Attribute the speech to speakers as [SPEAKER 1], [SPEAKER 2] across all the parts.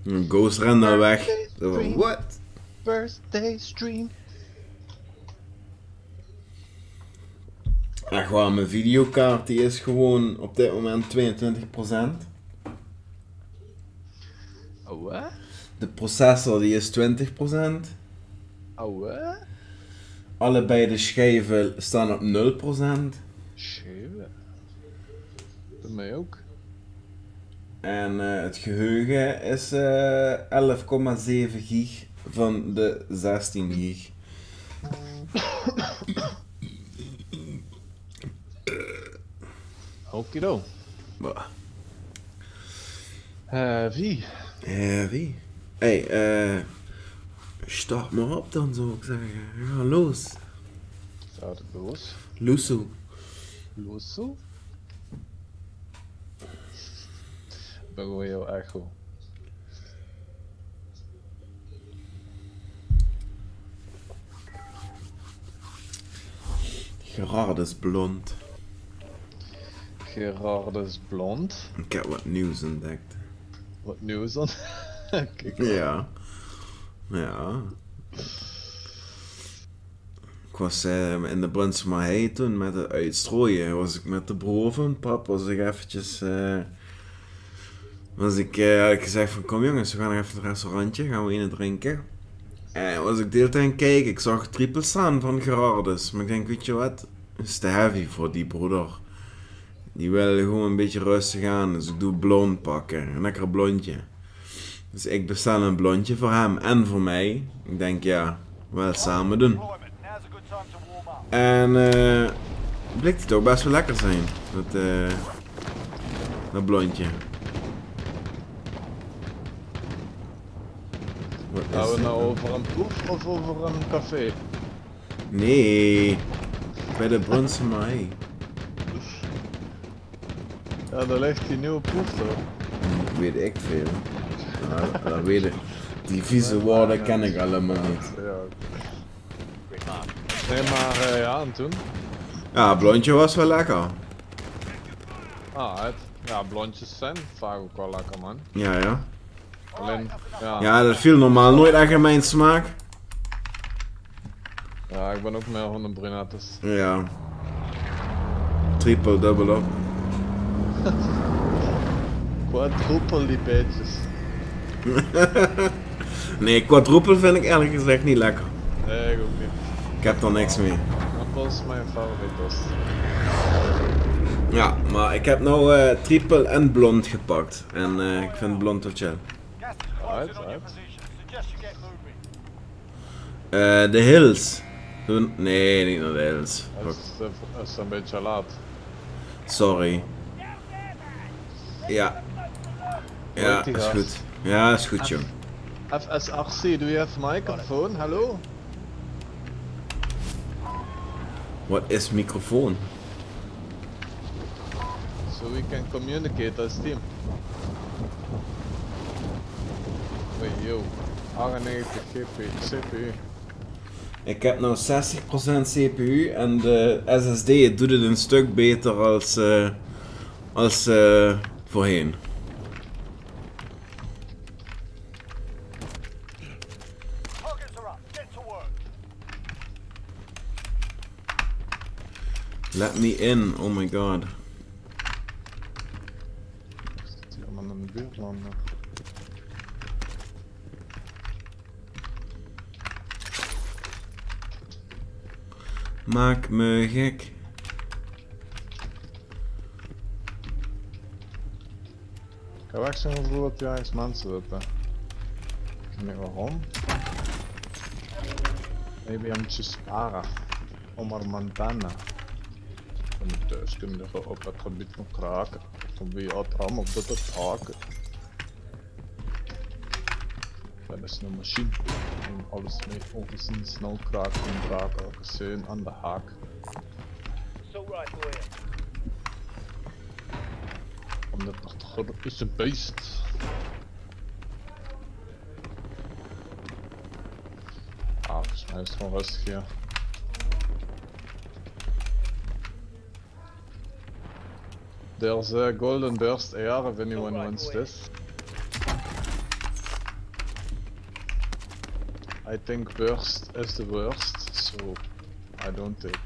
[SPEAKER 1] Een Ghost rende weg. What?
[SPEAKER 2] Birthday stream.
[SPEAKER 1] Echt waar, mijn videokaart die is gewoon op dit moment 22%.
[SPEAKER 2] Oh, hè?
[SPEAKER 1] De processor die is 20%.
[SPEAKER 2] Oh, hè?
[SPEAKER 1] Allebei de schijven staan op 0%.
[SPEAKER 2] Schijven. Bij mij ook.
[SPEAKER 1] En het geheugen is 11,7 gig van de 16 gig.
[SPEAKER 2] Okido. Wie?
[SPEAKER 1] Wie? Hey, start maar op dan, zou ik zeggen. Ga los.
[SPEAKER 2] Staat het los?
[SPEAKER 1] Loesoe.
[SPEAKER 2] Loso? Ik ben gewoon heel echo.
[SPEAKER 1] Gerard is blond.
[SPEAKER 2] Gerard is blond.
[SPEAKER 1] Ik heb wat nieuws ontdekt.
[SPEAKER 2] Wat nieuws dan? Kijk.
[SPEAKER 1] Ja. Ja. Ik was in de Brunsuma Hei toen met het uitstrooien. Was ik met de broer van pap, was ik eventjes... had ik gezegd van kom jongens, we gaan nog even naar het restaurantje, gaan we in drinken. En was ik de hele tijd aan het kijken, ik zag triple staan van Gerardus. Maar ik denk, weet je wat, het is te heavy voor die broeder. Die wil gewoon een beetje rustig aan, dus ik doe blond pakken, een lekker blondje. Dus ik bestel een blondje voor hem en voor mij. Ik denk ja, wel samen doen. En blijkt het toch best wel lekker zijn, dat blondje.
[SPEAKER 2] Gaan we nou over een proef of over een café?
[SPEAKER 1] Nee, bij de Brunsuma Hei.
[SPEAKER 2] Ja, daar ligt die nieuwe proef toch?
[SPEAKER 1] Weet ik veel. Dat weet ik. Die vieze woorden ken ik allemaal niet.
[SPEAKER 2] Ja. Nee, maar ja, en toen?
[SPEAKER 1] Ja, blondje was wel lekker.
[SPEAKER 2] Ja, blondjes zijn vaak ook wel lekker, man.
[SPEAKER 1] Ja.
[SPEAKER 2] Alleen, ja.
[SPEAKER 1] Ja, dat viel normaal nooit echt in mijn smaak.
[SPEAKER 2] Ja, ik ben ook meer van de brunettes.
[SPEAKER 1] Ja. Triple, dubbel op.
[SPEAKER 2] Quadruple die beetjes.
[SPEAKER 1] Nee, quadruple vind ik eerlijk gezegd niet lekker.
[SPEAKER 2] Nee, ik ook niet.
[SPEAKER 1] Ik heb er niks mee.
[SPEAKER 2] Dat is mijn favoriet.
[SPEAKER 1] Ja, maar ik heb nou triple en blond gepakt. En ik vind blond wel chill. De Hills. Nee, niet naar de Hills.
[SPEAKER 2] Het is een beetje laat.
[SPEAKER 1] Sorry. Ja. Ja, is goed. Ja, is goed, jong.
[SPEAKER 2] FSRC, do you have microphone? Hallo?
[SPEAKER 1] Wat is microfoon?
[SPEAKER 2] So we can communicate as team. Hey yo, 98 CPU.
[SPEAKER 1] Ik heb nou 60% CPU en de SSD doet het een stuk beter als voorheen. Let me in, oh my god.
[SPEAKER 2] Zit hier allemaal in de buurtman nog.
[SPEAKER 1] Maak me gek.
[SPEAKER 2] Ik ga weg zijn voor dat juist mensen zitten. Ik weet niet waarom. Maybe I'm just para. Omar Montana. En thuis kunnen we op het gebied van kraken. Van wie had ram op dat het haken. Dat is een machine. En alles mee ongezien snel kraken en draken. Elke zeun aan de haak. Omdat het achtergrond is een beest. Volgens mij is het gewoon rustig hier. There's a golden burst AR if anyone wants this. I think burst is the worst, so I don't take.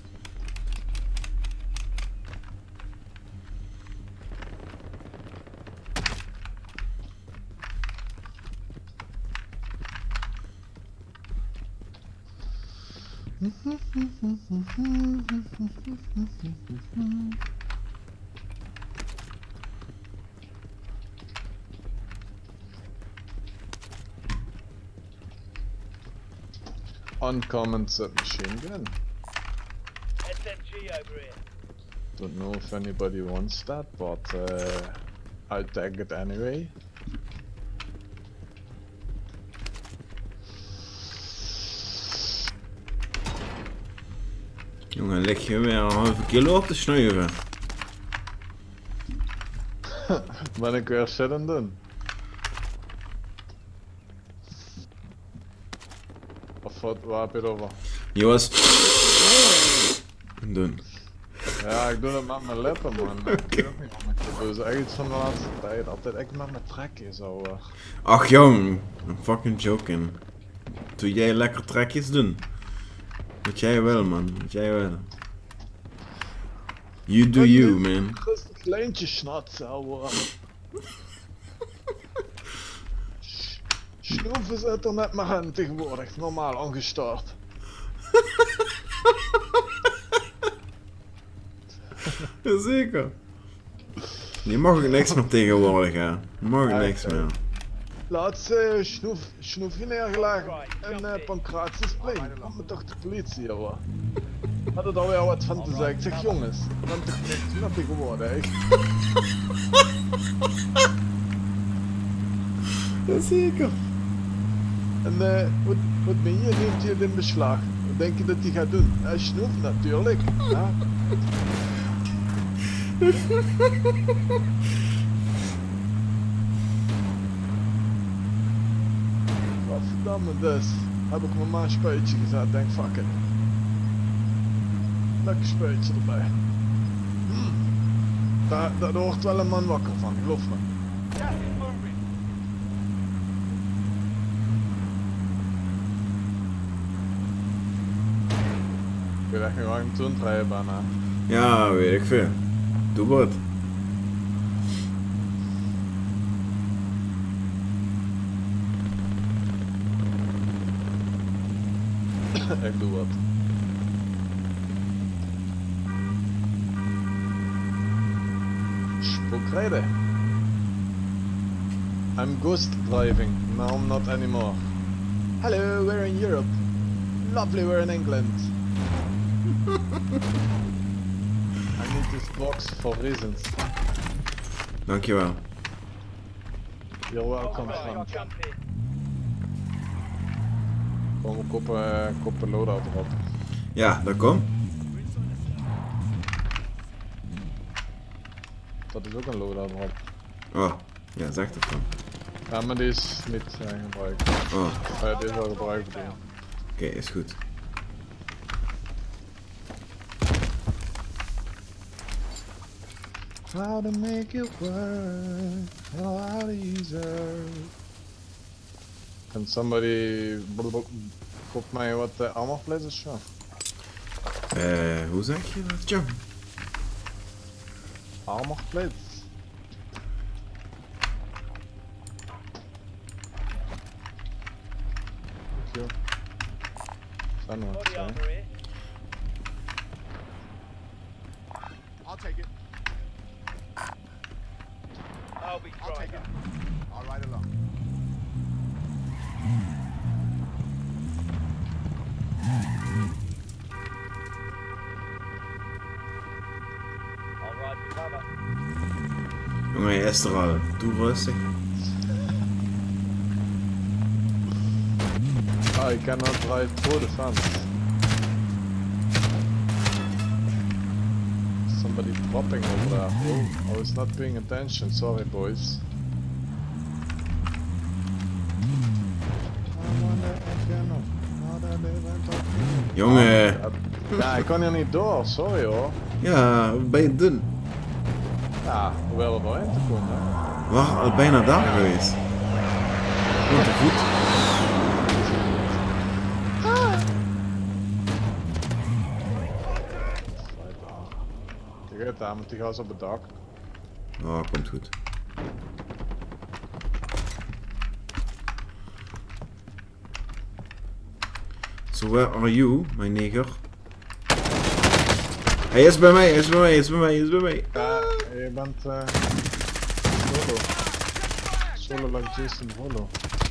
[SPEAKER 2] Uncommon submachine gun.
[SPEAKER 3] SMG over here.
[SPEAKER 2] Don't know if anybody wants that, but I'll take it anyway.
[SPEAKER 1] Jongen, leg je weer een halve kilo op te snuiven.
[SPEAKER 2] Ben ik weer zitten doen? Of wat, waar heb je het over?
[SPEAKER 1] Je was... doen.
[SPEAKER 2] Ja, ik doe het met mijn lippen, man. Ik weet ook niet wat ik doe. Dat is echt iets van de laatste tijd. Altijd echt met mijn trekjes zo.
[SPEAKER 1] Ach jong, I'm fucking joking. Doe jij lekker trekjes doen. Wat jij wil, man. Wat jij wil. You do you, man.
[SPEAKER 2] Rustig lijntje snat, ouwe. Snoeven zit er net maar in tegenwoordig. Normaal ongestart.
[SPEAKER 1] Jazeker. Je mag ook niks meer tegenwoordig, hè. Je mag ook
[SPEAKER 2] Ja,
[SPEAKER 1] niks meer.
[SPEAKER 2] Laatst snoefje neergelegd in Pancratiusplein. Kwam me toch de politie, joh. Had er alweer wat van te zeggen. Ik zeg jongens, dan toch niks meer tegenwoordig.
[SPEAKER 1] Jazeker.
[SPEAKER 2] En wat ben je? Neemt je het in beslag? Wat denk je dat hij gaat doen? Hij snoeft natuurlijk. Ja. Godverdamme dus. Heb ik mijn maar een spuitje gezet, denk fuck it. Lekker spuitje erbij. Daar hoort wel een man wakker van, geloof me.
[SPEAKER 3] Gas is moving.
[SPEAKER 2] Ik weet echt niet waar ik hem toen rijden bijna.
[SPEAKER 1] Ja, weet ik veel. Doe wat.
[SPEAKER 2] Ik doe wat. Spookrijden. I'm ghost driving. No, I'm not anymore. Hello, we're in Europe. Lovely, we're in England. I need this box for reasons.
[SPEAKER 1] Dankjewel.
[SPEAKER 2] You're welcome,
[SPEAKER 3] Alright,
[SPEAKER 2] friend.
[SPEAKER 3] I'll jump in.
[SPEAKER 2] Kom, koppen loadout erop.
[SPEAKER 1] Ja, dat komt.
[SPEAKER 2] Dat is ook een loadout erop.
[SPEAKER 1] Oh, ja, zeg dat dan.
[SPEAKER 2] Ja, maar die is niet gebruikt.
[SPEAKER 1] Oh,
[SPEAKER 2] Ja, die is wel gebruikt bedoel.
[SPEAKER 1] oké, is goed.
[SPEAKER 2] How to make it work, how to use it. Can somebody koop mij wat armor plates of zo?
[SPEAKER 1] Hoe zeg je dat, John?
[SPEAKER 2] Armor plates? Thank you. Zijn er wat
[SPEAKER 3] Body
[SPEAKER 2] zijn?
[SPEAKER 3] armor here.
[SPEAKER 4] I'll take it.
[SPEAKER 3] I'll be
[SPEAKER 4] I'll take
[SPEAKER 3] driving.
[SPEAKER 4] it. I'll ride along.
[SPEAKER 3] I'll ride for cover.
[SPEAKER 1] Jongen, je is er al. Doe rustig.
[SPEAKER 2] I cannot drive through the fence. Somebody popping over there. Oh, I was not paying attention. Sorry, boys.
[SPEAKER 1] Jongen.
[SPEAKER 2] Ja, ik kan hier niet door. Sorry hoor.
[SPEAKER 1] Ja, wat ben je doen?
[SPEAKER 2] Ja, wel er doorheen te komen. Hè.
[SPEAKER 1] We waren al bijna daar geweest. Wat te goed.
[SPEAKER 2] daar met die gas op het dak.
[SPEAKER 1] Oh, komt goed. So where are you, mijn neger? Hij is bij mij, hij is bij mij, hij is bij mij, hij is bij mij.
[SPEAKER 2] Je bent solo. Solo like Jason Holo.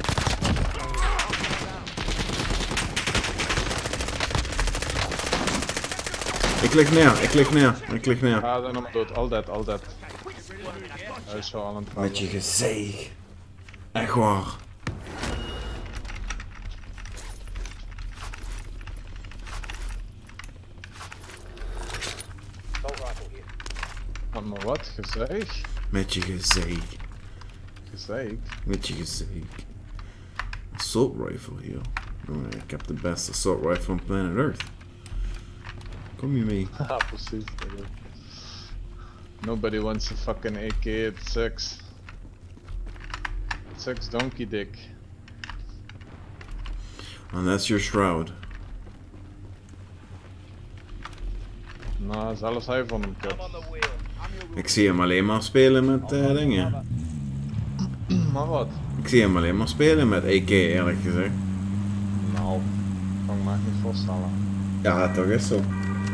[SPEAKER 1] Ik lig neer, ik lig neer, ik lig neer.
[SPEAKER 2] Ja, dan nog dood. All dead, all dead. Hij is zo al aan het vallen.
[SPEAKER 1] Met je gezeeg. Echt waar.
[SPEAKER 3] Assault rifle here.
[SPEAKER 2] Had maar wat? Gezeig?
[SPEAKER 1] Met je gezeeg.
[SPEAKER 2] Gezeig?
[SPEAKER 1] Met je gezeeg. Assault rifle hier. Oh, ik heb de beste assault rifle van planet Earth. Kom je mee?
[SPEAKER 2] Haha, precies. Nobody wants a fucking AK at 6. 6 donkey dick.
[SPEAKER 1] And that's your shroud.
[SPEAKER 2] Nou, zelfs hij vond hem kut.
[SPEAKER 3] I'm on the wheel.
[SPEAKER 1] Ik zie hem alleen maar spelen met dingen.
[SPEAKER 2] Maar wat?
[SPEAKER 1] Ik zie hem alleen maar spelen met AK, eerlijk gezegd.
[SPEAKER 2] Nou, kan ik me echt niet voorstellen.
[SPEAKER 1] Ja, toch is zo.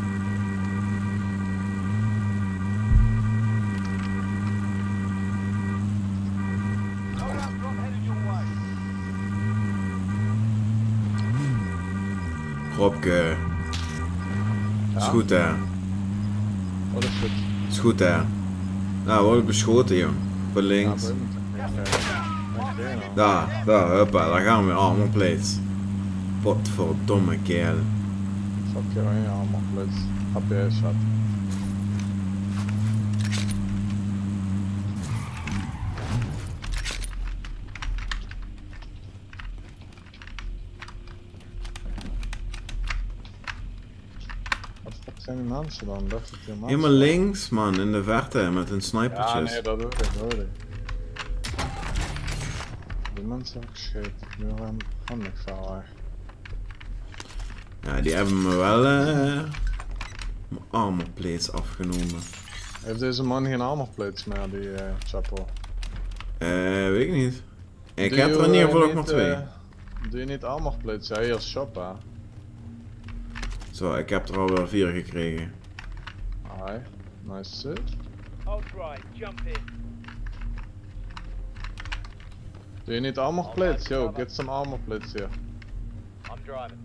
[SPEAKER 1] Robke. Is goed hè.
[SPEAKER 2] Wat is goed?
[SPEAKER 1] Is goed hè. Nou, we worden beschoten jong. Van links.
[SPEAKER 2] Ja, nou.
[SPEAKER 1] Daar, huppa, daar gaan we weer armor plates. Potverdomme kerel.
[SPEAKER 2] Fuck jou in je allemaal plus. Heb je shot. Wat fuck zijn die mensen dan? Dacht ik die mensen.
[SPEAKER 1] Helemaal links man, in de verte met hun
[SPEAKER 2] Ja,
[SPEAKER 1] snipertjes.
[SPEAKER 2] nee, dat hoor ik. Die mensen heb ik gescheten. Nu gaan ik veel weg.
[SPEAKER 1] Ja, die hebben me wel mijn armor plates afgenomen.
[SPEAKER 2] Heeft deze man geen armor plates meer, die Chapo?
[SPEAKER 1] Weet ik niet. Ik heb er in ieder geval ook maar 2.
[SPEAKER 2] Doe je niet armor plates? Ja, hier is shop hè.
[SPEAKER 1] Zo, ik heb er al wel 4 gekregen.
[SPEAKER 2] Hi, nice shit.
[SPEAKER 3] Hold right, jump in.
[SPEAKER 2] Doe je niet armor plates? Yo, get some armor plates here.
[SPEAKER 3] I'm driving.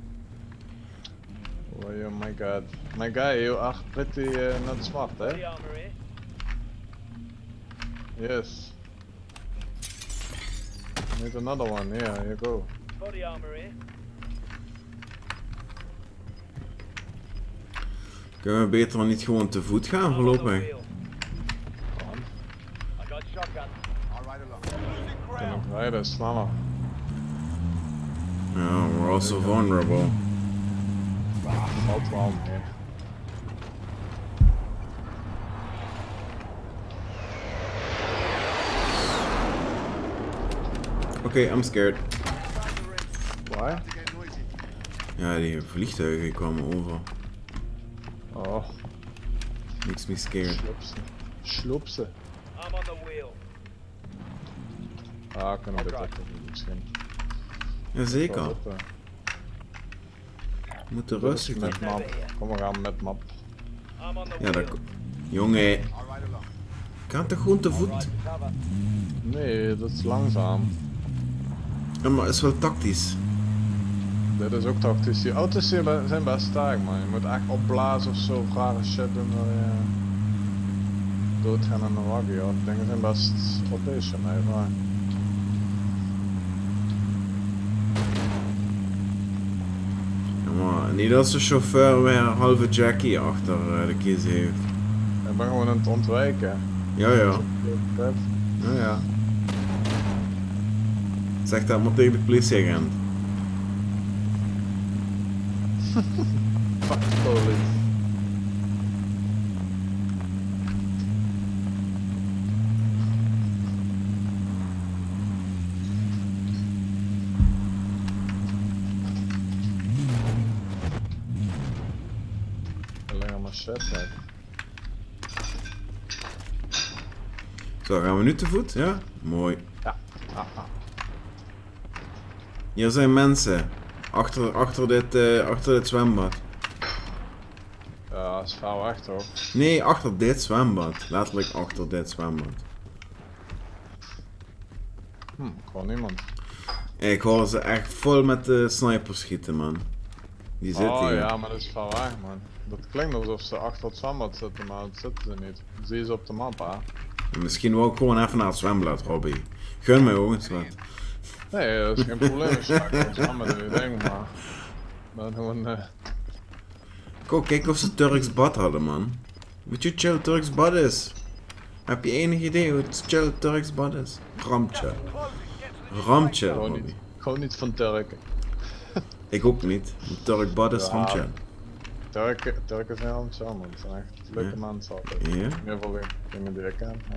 [SPEAKER 2] Oh yeah, my god. My guy, you are pretty not smart,
[SPEAKER 3] Body
[SPEAKER 2] eh?
[SPEAKER 3] armor here.
[SPEAKER 2] Yes. Need another one, here you go.
[SPEAKER 3] Body armor here.
[SPEAKER 1] Kunnen we beter niet gewoon te voet gaan
[SPEAKER 3] I'm on the
[SPEAKER 1] voorlopig?
[SPEAKER 3] wheel. I got shotgun.
[SPEAKER 4] All right along.
[SPEAKER 2] Kan ik rijden, sneller.
[SPEAKER 1] Ja, we're also vulnerable.
[SPEAKER 2] Valt wel mee.
[SPEAKER 1] Oké, I'm scared.
[SPEAKER 2] Why?
[SPEAKER 4] To get noisy.
[SPEAKER 1] Ja, die vliegtuigen kwamen over.
[SPEAKER 2] Oh,
[SPEAKER 1] Makes me scared.
[SPEAKER 2] slupse. Slupse.
[SPEAKER 3] I'm on the wheel.
[SPEAKER 2] Ah, ik kan een beetje misschien.
[SPEAKER 1] Jazeker.
[SPEAKER 2] Wel
[SPEAKER 1] We
[SPEAKER 2] op,
[SPEAKER 1] moeten
[SPEAKER 2] Dit is
[SPEAKER 1] rustig doen.
[SPEAKER 2] met map. Kom, we gaan met map.
[SPEAKER 3] I'm on the
[SPEAKER 1] Ja,
[SPEAKER 3] wheel.
[SPEAKER 1] dat... Jongen,
[SPEAKER 4] All right along.
[SPEAKER 1] kan toch gewoon te voet?
[SPEAKER 3] Right, cover.
[SPEAKER 2] Nee, dat is langzaam.
[SPEAKER 1] Ja, maar het is wel tactisch.
[SPEAKER 2] Dit is ook tactisch. Die auto's hier zijn best sterk, man. Je moet echt opblazen of zo, of rare shit doen waar je doodgaan aan de waggie, hoor. Die dingen zijn best operationeel, maar...
[SPEAKER 1] Ja, maar niet als de chauffeur weer een halve Jackie achter de kies heeft.
[SPEAKER 2] Ik ben gewoon aan het ontwijken.
[SPEAKER 1] Ja, ja.
[SPEAKER 2] Kut.
[SPEAKER 1] Ja, ja. Zeg dat maar tegen de politieagent.
[SPEAKER 2] Fuck the police. Alleen maar shit, kijk.
[SPEAKER 1] Zo, gaan we nu te voet? Ja? Mooi.
[SPEAKER 2] Ja.
[SPEAKER 1] Hier zijn mensen. Achter dit zwembad.
[SPEAKER 2] Ja, dat is ver weg toch?
[SPEAKER 1] Nee, achter dit zwembad. Letterlijk achter dit zwembad.
[SPEAKER 2] Gewoon niemand.
[SPEAKER 1] Ik hoor ze echt vol met de snipers schieten, man. Die zitten
[SPEAKER 2] Oh
[SPEAKER 1] hier.
[SPEAKER 2] ja, maar dat is ver weg, man. Dat klinkt alsof ze achter het zwembad zitten, maar dat zitten ze niet. Zie je ze op de map, hè?
[SPEAKER 1] Misschien wil ik gewoon even naar het zwembad, Robbie. Gun mij ook eens wat.
[SPEAKER 2] Nee, dat is geen probleem. Het zwembad doe je ding, maar... Maar gewoon...
[SPEAKER 1] Kijk of ze Turks bad hadden, man. Weet je hoe chill Turks bad is? Heb je enig idee hoe het chill Turks bad is? Ramchill. Ramchill, Robbie.
[SPEAKER 2] Gewoon niet van Turken.
[SPEAKER 1] Ik ook niet. Een Turk bad is
[SPEAKER 2] Ja.
[SPEAKER 1] ramchill.
[SPEAKER 2] Turken zijn al chill, man. Het zijn echt leuke mensen altijd.
[SPEAKER 1] Ja?
[SPEAKER 2] In ieder geval dingen die ik ken. Ja.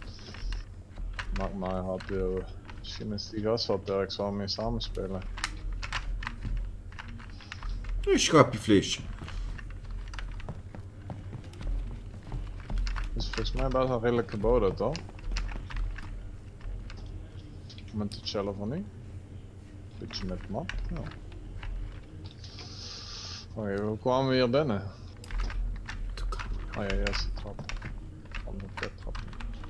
[SPEAKER 2] Maar had je... Misschien is die gast wel Turks, zal mee samenspelen.
[SPEAKER 1] Een schapjevleesje.
[SPEAKER 2] Het is volgens mij best wel redelijk geboden, toch? Om het te chillen van nu. Beetje met map, ja. Oké, hoe kwamen we hier binnen? Oh ja, hier is de trap. Van de trap.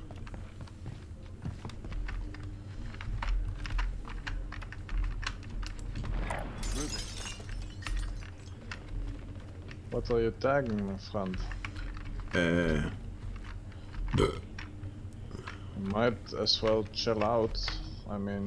[SPEAKER 2] What are you tagging, my friend? You might as well chill out. I mean...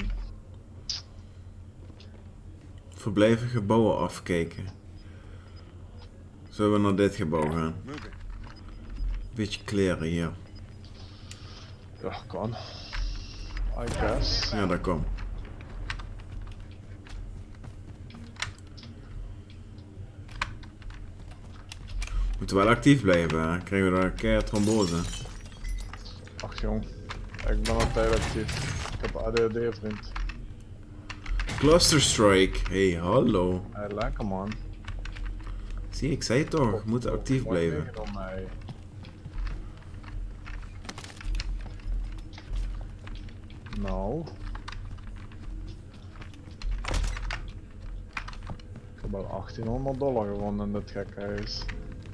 [SPEAKER 1] Verblijven gebouwen afkijken. Zullen we naar dit gebouw gaan? Beetje kleren hier.
[SPEAKER 2] Ja, kan. I guess.
[SPEAKER 1] Ja, dat komt. Moeten wel actief blijven, hè? Krijgen we daar een keer trombose.
[SPEAKER 2] Ach jong, ik ben altijd actief. Ik heb ADHD, vriend.
[SPEAKER 1] Cluster Strike. Hey, hallo.
[SPEAKER 2] Hey, lekker man.
[SPEAKER 1] Zie, ik zei het toch, we moeten actief
[SPEAKER 2] Mooi
[SPEAKER 1] blijven.
[SPEAKER 2] meegenomen, hey. Nou. Ik heb al $1800 gewonnen in dit gekke huis.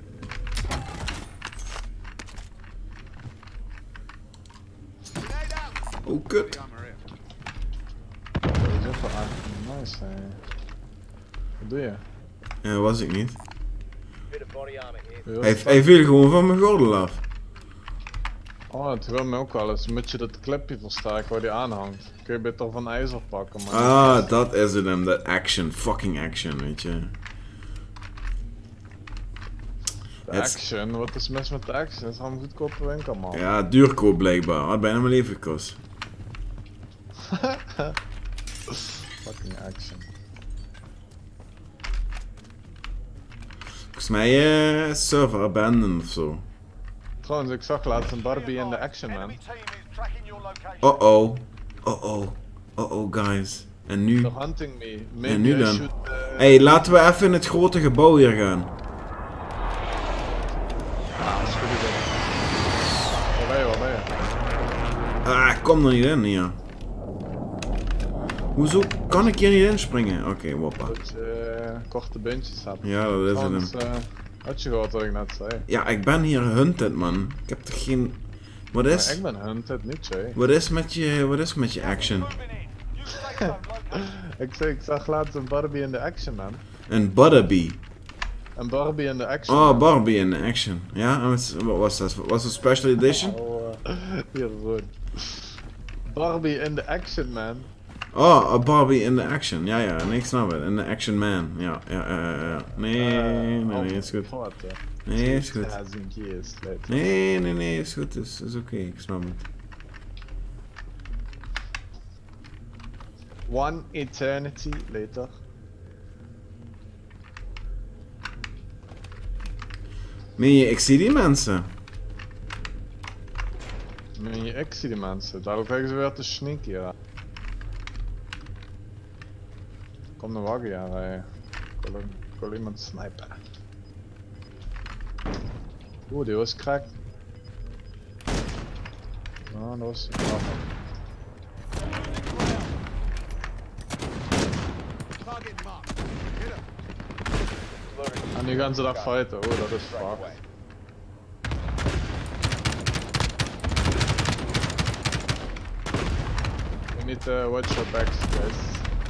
[SPEAKER 1] Oh, kut.
[SPEAKER 2] Dat is ook wel echt nice, hey. Wat doe je?
[SPEAKER 1] Ja, was ik niet.
[SPEAKER 3] Bit of body armor here.
[SPEAKER 1] Hij viel gewoon van mijn gordel af.
[SPEAKER 2] Oh, het wil me ook wel eens. Moet je dat clipje versterken waar die aanhangt. Kun je beter van ijzer pakken, maar...
[SPEAKER 1] Ah, dat is het hem. Dat action. Fucking action, weet je.
[SPEAKER 2] De action? Wat is mis met de action? Dat is gewoon een goedkope winkel, man.
[SPEAKER 1] Ja, duurkoop blijkbaar. Had bijna mijn leven gekost.
[SPEAKER 2] Fucking action.
[SPEAKER 1] Volgens mij server abandoned of zo.
[SPEAKER 2] Trouwens, ik zag laatst een Barbie in de action, man.
[SPEAKER 4] Enemy team is tracking your location.
[SPEAKER 1] Oh-oh. Oh-oh. Oh-oh, guys. En nu?
[SPEAKER 2] They're hunting me. Maybe
[SPEAKER 1] En nu
[SPEAKER 2] I
[SPEAKER 1] dan?
[SPEAKER 2] should,
[SPEAKER 1] Hey, laten we even in het grote gebouw hier gaan.
[SPEAKER 2] Ah, dat is goed idee. Waar ben je?
[SPEAKER 1] Ah, ik kom er niet in hier. Hoezo kan ik hier niet inspringen? Oké, woppa.
[SPEAKER 2] Dat je korte beentjes hebt.
[SPEAKER 1] Ja, dat is het
[SPEAKER 2] Trouwens,
[SPEAKER 1] hem.
[SPEAKER 2] had je gehoord wat ik net zei?
[SPEAKER 1] Ja, ik ben hier hunted, man. Ik heb toch geen... Wat
[SPEAKER 2] Maar
[SPEAKER 1] is...
[SPEAKER 2] ik ben hunted, niet jij.
[SPEAKER 1] Wat is met je action?
[SPEAKER 4] Moving in. You stay located.
[SPEAKER 2] Ik zag laatst een Barbie in de action, man.
[SPEAKER 1] Een Butterbee.
[SPEAKER 2] Een Barbie in de action.
[SPEAKER 1] Oh,
[SPEAKER 2] man.
[SPEAKER 1] Barbie in action. Ja, en wat was dat? Was het special edition?
[SPEAKER 2] Oh, hier zo. Barbie in de action, man.
[SPEAKER 1] Oh, a Barbie in the action. Ja, ja, nee, ik snap het. In the action man. Ja, ja. Nee, is goed.
[SPEAKER 2] Wat,
[SPEAKER 1] Nee, is goed.
[SPEAKER 2] 1000 years later.
[SPEAKER 1] Nee, is goed. Is oké, ik snap het.
[SPEAKER 2] One eternity later.
[SPEAKER 1] Meen je, ik zie die mensen.
[SPEAKER 2] Meen je, ik zie die mensen. Daarom krijgen ze weer te sneaky, ja. Kom de wagen, ja. Ik wil iemand snipen. Oeh, die was cracked. Ah, dat was grappig. En nu gaan ze daar fighten. Oh, dat is vaak. We need to watch your backs, guys.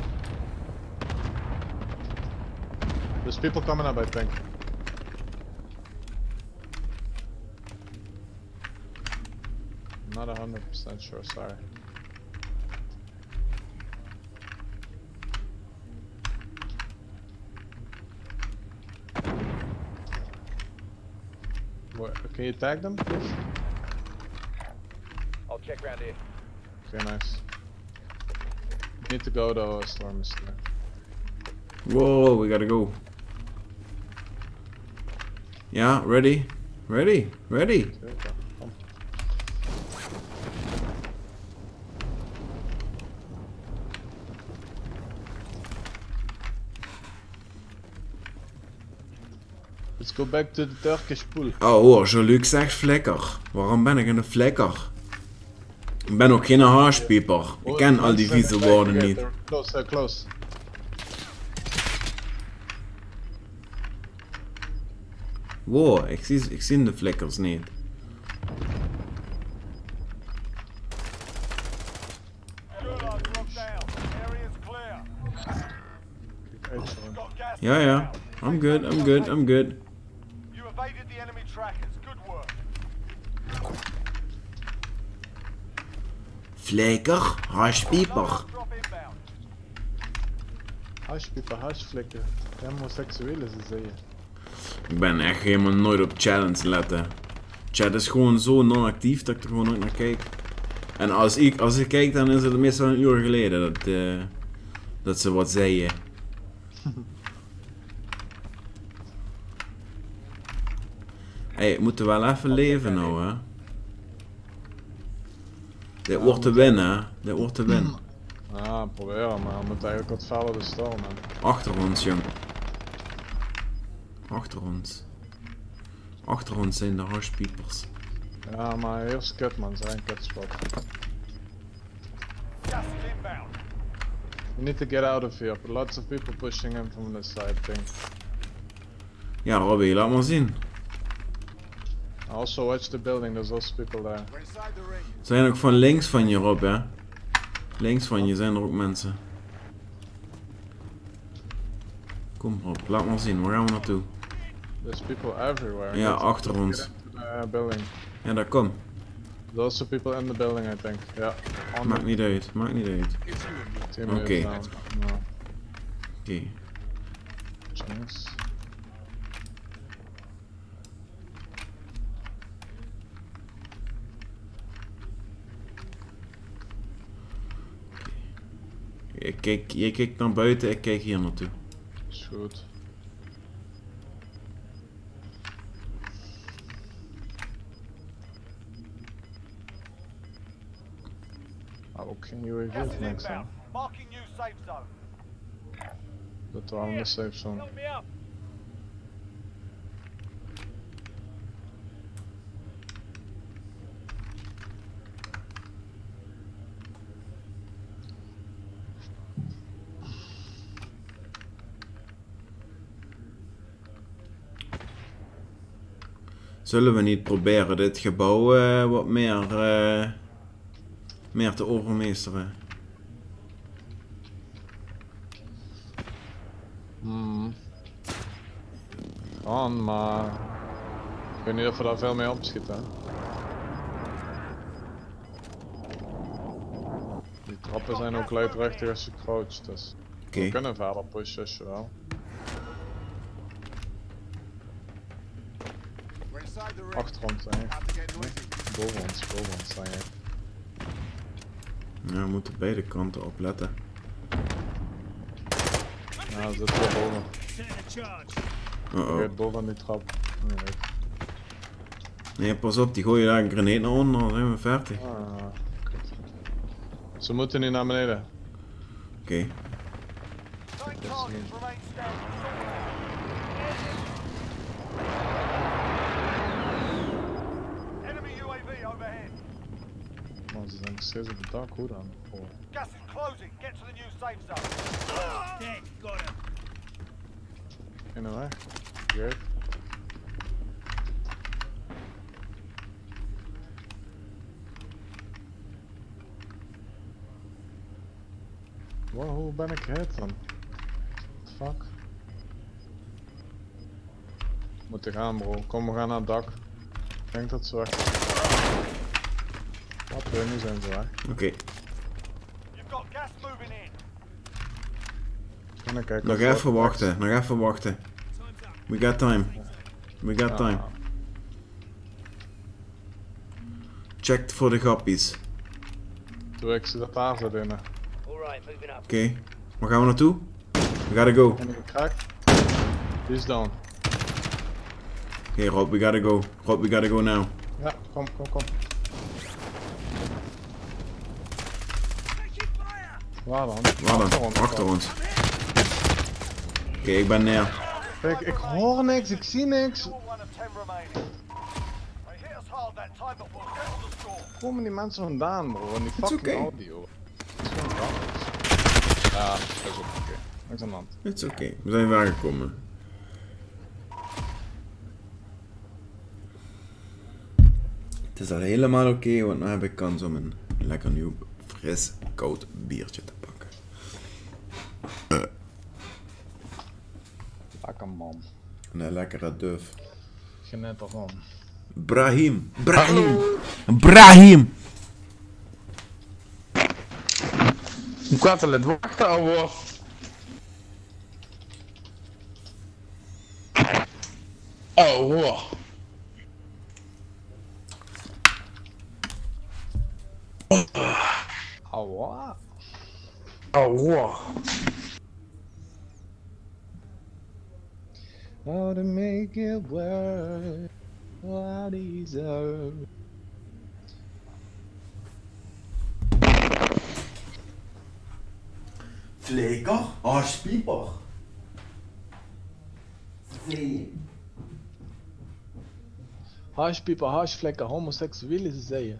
[SPEAKER 2] There's people coming up, I think. Not 100% sure, sorry. Can you tag them, please?
[SPEAKER 3] I'll check around here.
[SPEAKER 2] Okay, nice. Need to go though, Storm is there.
[SPEAKER 1] Whoa, we gotta go. Yeah, ready? Ready? Ready?
[SPEAKER 2] Okay, come. Let's go back to the Turkish pool.
[SPEAKER 1] Oh hoor, Jean-Luc zegt vlekker. Waarom ben ik een vlekker? Ik ben ook geen haaspieper. Ik ken al die vieze woorden niet.
[SPEAKER 2] Close, close.
[SPEAKER 1] Wow, ik zie de vlekkers niet.
[SPEAKER 4] Gulag dropped down. Area's clear.
[SPEAKER 2] Excellent.
[SPEAKER 4] Got gas.
[SPEAKER 1] Ja, ja. I'm good, I'm good, I'm good.
[SPEAKER 4] You evaded the enemy trackers. Good work.
[SPEAKER 1] Vlekker, haaspieper.
[SPEAKER 4] Drop inbound.
[SPEAKER 2] Hashpieper, hashflikken. Homoseksueel is ze zeggen.
[SPEAKER 1] Ik ben echt helemaal nooit op challenge letten. Chat is gewoon zo non-actief dat ik er gewoon nooit naar kijk. En als ik kijk, dan is het meestal een uur geleden dat ze wat zeiden. Hey, we moeten wel even leven nou, hè. Dit wordt te winnen, dit wordt te winnen.
[SPEAKER 2] Ah, proberen, maar we moeten eigenlijk wat verder de storm.
[SPEAKER 1] Achter ons, jong. Achter ons. Achter ons zijn de hashpiepers.
[SPEAKER 2] Ja, maar eerst kut man, zijn kutspot.
[SPEAKER 4] Gas is inbound.
[SPEAKER 2] We need to get out of here. Lots of people pushing in from this side, I think.
[SPEAKER 1] Ja, Robbie, laat maar zien.
[SPEAKER 2] Also watch the building, there's also people there.
[SPEAKER 1] Zijn ook van links van je, Rob, hè? Links van je zijn er ook mensen. Kom Rob, laat maar zien, waar gaan we naartoe?
[SPEAKER 2] There's people everywhere.
[SPEAKER 1] Ja,
[SPEAKER 2] Let's
[SPEAKER 1] achter
[SPEAKER 2] get
[SPEAKER 1] ons.
[SPEAKER 2] into the building.
[SPEAKER 1] Ja, daar kom.
[SPEAKER 2] There's also people in the building, I think. Yeah. On
[SPEAKER 1] Maakt niet uit, maakt niet uit.
[SPEAKER 2] team
[SPEAKER 1] Oké.
[SPEAKER 2] is down. No.
[SPEAKER 1] Oké.
[SPEAKER 2] Chance.
[SPEAKER 1] Je kijkt naar buiten, ik kijk hier naartoe.
[SPEAKER 2] Is goed. Oh, ook geen UAV
[SPEAKER 4] Gas
[SPEAKER 2] of
[SPEAKER 4] is
[SPEAKER 2] niks, hè?
[SPEAKER 4] inbound. Marking new safe zone.
[SPEAKER 2] Dat waren in de safe zone.
[SPEAKER 3] Help me up.
[SPEAKER 1] Zullen we niet proberen dit gebouw wat meer te overmeesteren?
[SPEAKER 2] Kan, maar ik weet niet of we daar veel mee opschieten. Hè? Die trappen zijn ook luidruchtig als je croucht, dus
[SPEAKER 1] Oké.
[SPEAKER 2] we kunnen verder pushen als je wel. Achter ons eigenlijk. Boven ons eigenlijk.
[SPEAKER 1] Ja, we moeten beide kanten opletten.
[SPEAKER 2] Ja, ze zitten wel boven.
[SPEAKER 1] Oh oh.
[SPEAKER 2] Kijk, boven aan die trap. Nee,
[SPEAKER 1] Nee, pas op, die gooien daar een grenade naar onder, dan zijn we fertig.
[SPEAKER 2] ah, kut. Ze moeten nu naar beneden.
[SPEAKER 1] Oké.
[SPEAKER 4] 9 targets remain standing. Enemy UAV overhead.
[SPEAKER 2] Maar ze zijn nog steeds op het dak, hoe dan? Oh.
[SPEAKER 4] Gas is closing. Get to the new safe zone.
[SPEAKER 5] Dead. Got him.
[SPEAKER 2] In de weg. Good. Wow, hoe ben ik het dan? What the fuck? Moet ik gaan, bro. Kom, we gaan naar het dak. Ik denk dat ze weg zijn. Oké, nu zijn ze weg.
[SPEAKER 1] Oké.
[SPEAKER 4] You've got gas moving in.
[SPEAKER 2] En dan kijken
[SPEAKER 1] Nog
[SPEAKER 2] of we-
[SPEAKER 1] even wachten, nog even wachten. We got time. We got time. Check voor de grappies.
[SPEAKER 2] Doe ik ze dat daar zit in.
[SPEAKER 3] Alright, moving up.
[SPEAKER 1] Oké. Waar gaan we naartoe? We gotta go.
[SPEAKER 2] En ik geraakt. Die is down.
[SPEAKER 1] Oké, Rob, we gotta go. Rob, we gotta go now.
[SPEAKER 2] Ja, kom. Waar dan?
[SPEAKER 1] Waar dan? Achter ons. Oké, ik ben neer.
[SPEAKER 2] Kijk, ik hoor niks, ik zie niks.
[SPEAKER 4] All one of 10 remaining. They hit us hard that time, but we'll settle the score.
[SPEAKER 2] Waar komen die mensen vandaan, bro? En die fucking
[SPEAKER 1] oké.
[SPEAKER 2] audio. Het is gewoon grappig. Ja, dat is ook oké. Niks aan de hand.
[SPEAKER 1] Het is oké, we zijn weer gekomen. Het is al helemaal oké, want nu heb ik kans om een lekker nieuw, fris, koud biertje te pakken.
[SPEAKER 2] Lekker man.
[SPEAKER 1] En een lekkere duf.
[SPEAKER 2] Geniet ervan.
[SPEAKER 1] Brahim! Brahim!
[SPEAKER 6] Ik had al het wachten, ouwe. Ouwe.
[SPEAKER 2] Awa.
[SPEAKER 6] Ouwe.
[SPEAKER 2] How to make it work. What is er?
[SPEAKER 1] Lekker, hartspieper.
[SPEAKER 2] Hashpieper, hashvlekken, homoseksuele ze zeiden.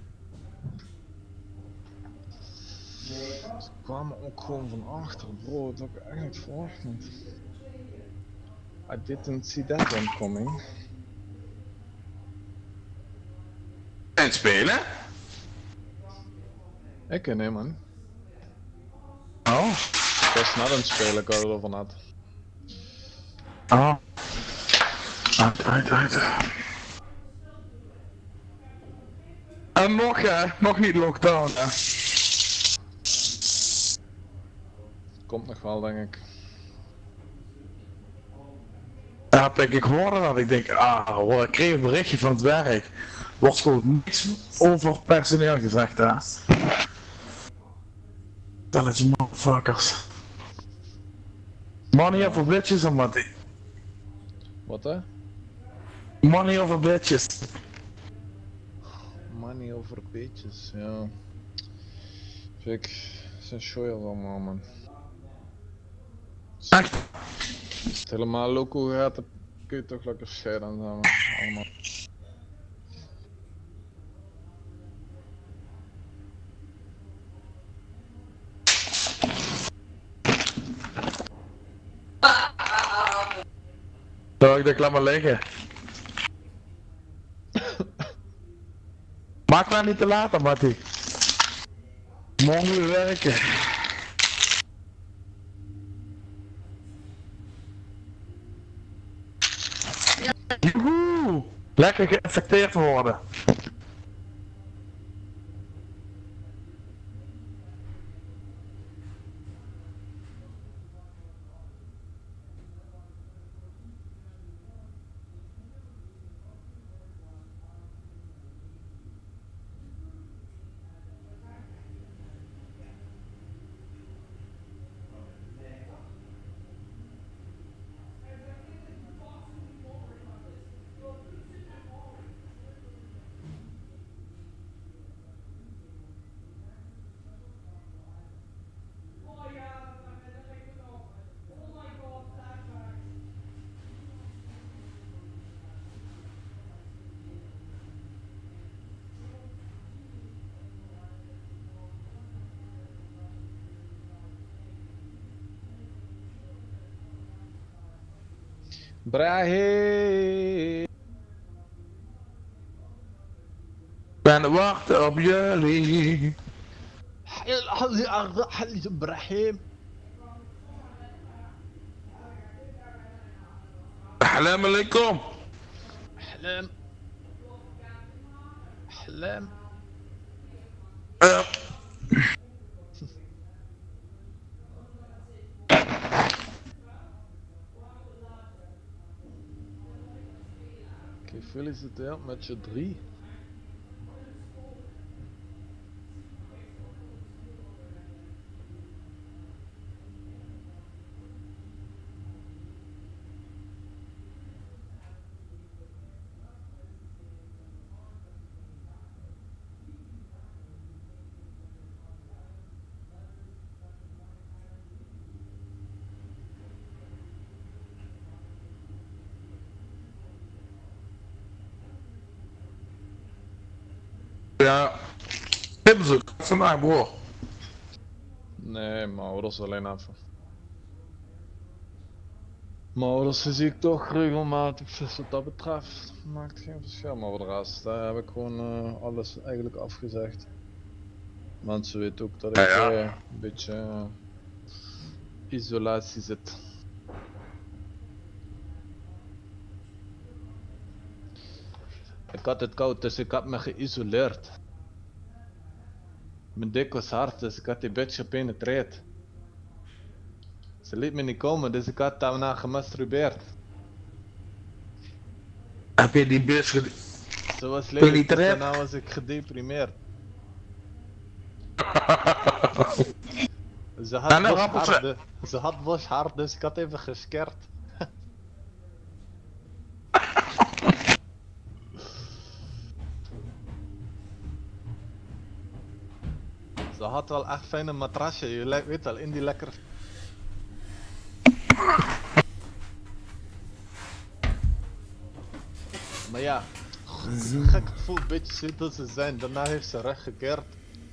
[SPEAKER 2] Ze kwamen ook gewoon van achter, bro, dat had ik echt niet verwacht. Niet. I didn't see that one coming.
[SPEAKER 6] En spelen?
[SPEAKER 2] Ik nee man.
[SPEAKER 6] Oh.
[SPEAKER 2] Ik was net aan het spelen, ik had het ervan had.
[SPEAKER 6] Oh. Uit. En nog niet lockdown, hè?
[SPEAKER 2] Komt nog wel, denk ik.
[SPEAKER 6] Ja, heb ik hoorde dat. Ik denk, ik kreeg een berichtje van het werk. Wordt gewoon niks over personeel gezegd, hè? Stelletje motherfuckers. Money over bitches en wat?
[SPEAKER 2] Wat hè?
[SPEAKER 6] Money over bitches.
[SPEAKER 2] Money over bitches, ja. Kijk, zijn shoyers allemaal man.
[SPEAKER 6] Echt?
[SPEAKER 2] Als het helemaal loco gaat, dan kun je toch lekker scheiden samen. Allemaal.
[SPEAKER 6] Nou, ik denk, laat maar liggen. Maak maar niet te laat, Mattie. Morgen weer werken. Joehoe! Lekker geïnfecteerd worden.
[SPEAKER 2] Brahim.
[SPEAKER 6] Ben aan het wachten op jullie.
[SPEAKER 2] Brahim.
[SPEAKER 6] Assalamu alaikum.
[SPEAKER 2] Ahlam. Ahlam. Gefeliciteerd met je 3.
[SPEAKER 6] Ja, hebben ze vandaag broer.
[SPEAKER 2] Nee, mijn ouders alleen even. Mijn ouders zie ik toch regelmatig, dus wat dat betreft maakt geen verschil. Maar voor de rest heb ik gewoon alles eigenlijk afgezegd. Mensen weten ook dat ik een beetje isolatie zit. Ik had het koud, dus ik had me geïsoleerd. Mijn dik was hard, dus ik had die bitch gepenetreerd. Ze liet me niet komen, dus ik had daarna gemasturbeerd.
[SPEAKER 6] Heb je die bitch
[SPEAKER 2] Ze was lelijk, dus
[SPEAKER 6] penetreerd?
[SPEAKER 2] daarna was ik gedeprimeerd. Ze had boshaar, dus ik had even geskerd. Ze had wel echt fijne matrasje, je weet wel, in die lekker. Maar ja, gek het voelt een beetje zoet als ze zijn, daarna heeft ze recht gekeerd.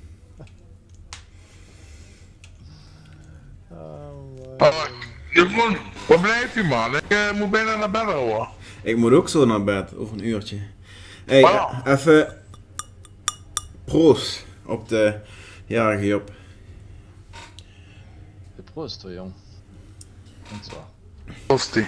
[SPEAKER 6] Jeroen, waar blijft u man? Ik moet bijna naar bed hoor.
[SPEAKER 1] Ik moet ook zo naar bed, over een uurtje. Hey, even proost op de jarige Job.
[SPEAKER 2] Proost hoor jong. En zo.
[SPEAKER 6] Postie.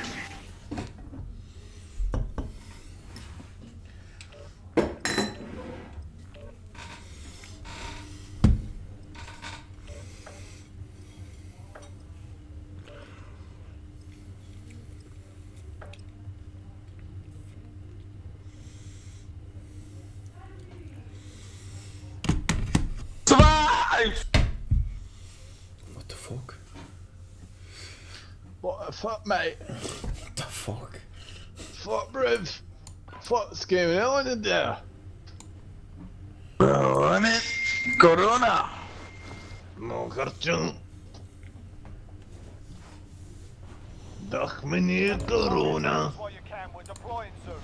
[SPEAKER 1] What the fuck?
[SPEAKER 2] Fuck mate.
[SPEAKER 1] What the fuck?
[SPEAKER 2] Fuck bruv. What's going on in there?
[SPEAKER 6] Corona.
[SPEAKER 2] Mongertje. Dag meneer Corona.
[SPEAKER 4] While you can, we're deploying soon.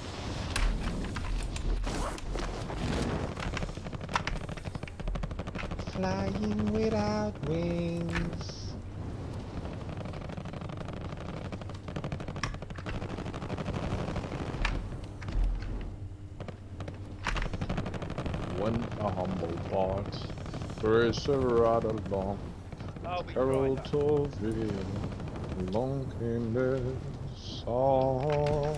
[SPEAKER 2] Flying without wings. When a humble part, praise a rather long.
[SPEAKER 4] I'll be
[SPEAKER 2] Carol
[SPEAKER 4] right up.
[SPEAKER 2] Tovey, long came the song.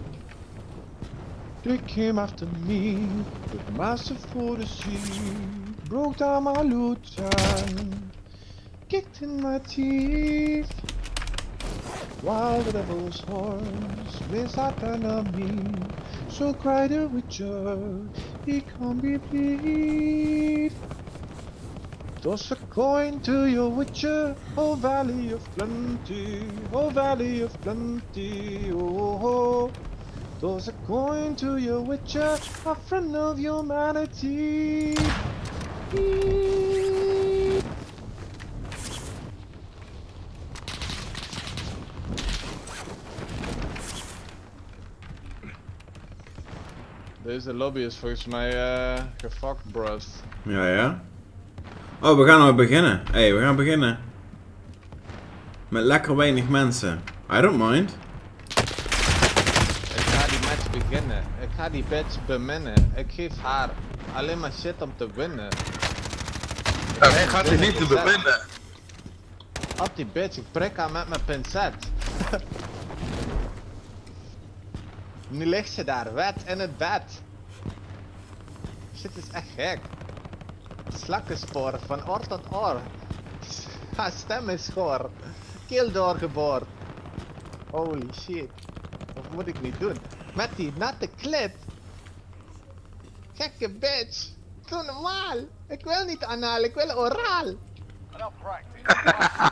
[SPEAKER 2] They came after me with massive fortitude, broke down my luton, kicked in my teeth. While the devil's horns raised out under me, so cried the witcher, he can't be pleased. Toss a coin to your witcher, oh valley of plenty, oh valley of plenty, oh, oh. Toss a coin to your witcher, a friend of humanity. Deze lobby is volgens mij gefucked, bros.
[SPEAKER 1] Ja, ja. Oh, we gaan nou beginnen. Hey, we gaan beginnen. Met lekker weinig mensen. I don't mind.
[SPEAKER 2] beginnen. Ik ga die bitch beminnen. Ik geef haar alleen maar shit om te winnen.
[SPEAKER 6] Hij gaat je niet te beminnen.
[SPEAKER 2] Op die bitch, ik prik haar met mijn pincet. Nu ligt ze daar, wet in het bed. Shit is echt gek. Slakkensporen van oor tot oor. Haar stem is schor. Keel doorgeboord. Holy shit. Wat moet ik niet doen? Met die natte klit. Gekke bitch. Doe normaal. Ik wil niet anaal, ik wil oraal.
[SPEAKER 4] Enough practice.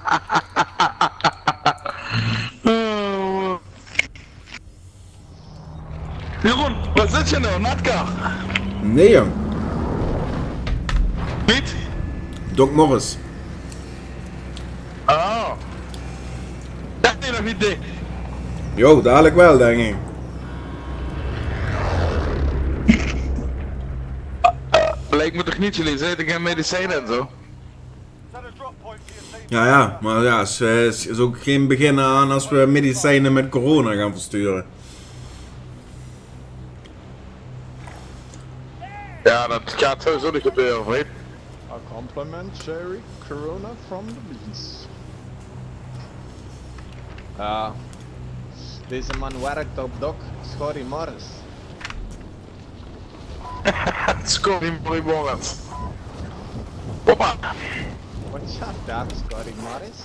[SPEAKER 6] Jeroen, waar zit je nou? Natka?
[SPEAKER 1] Nee jong.
[SPEAKER 6] Niet?
[SPEAKER 1] Doc Morris.
[SPEAKER 6] Oh. Dat is nog niet dicht.
[SPEAKER 1] Jo, dadelijk wel denk ik.
[SPEAKER 6] Lijkt me toch niet, jullie zitten geen medicijnen en zo?
[SPEAKER 4] Is that a drop point for your team?
[SPEAKER 1] Ja, maar ja, het is ook geen begin aan als we medicijnen met corona gaan versturen.
[SPEAKER 6] Ja, dat gaat sowieso niet gebeuren, vriend.
[SPEAKER 2] A compliment, Jerry. Corona from the beast. Ja. Deze man werkt op Doc Scotty Morris.
[SPEAKER 6] Scory Morris. Hoppa!
[SPEAKER 2] What's up, Doc Scotty Morris?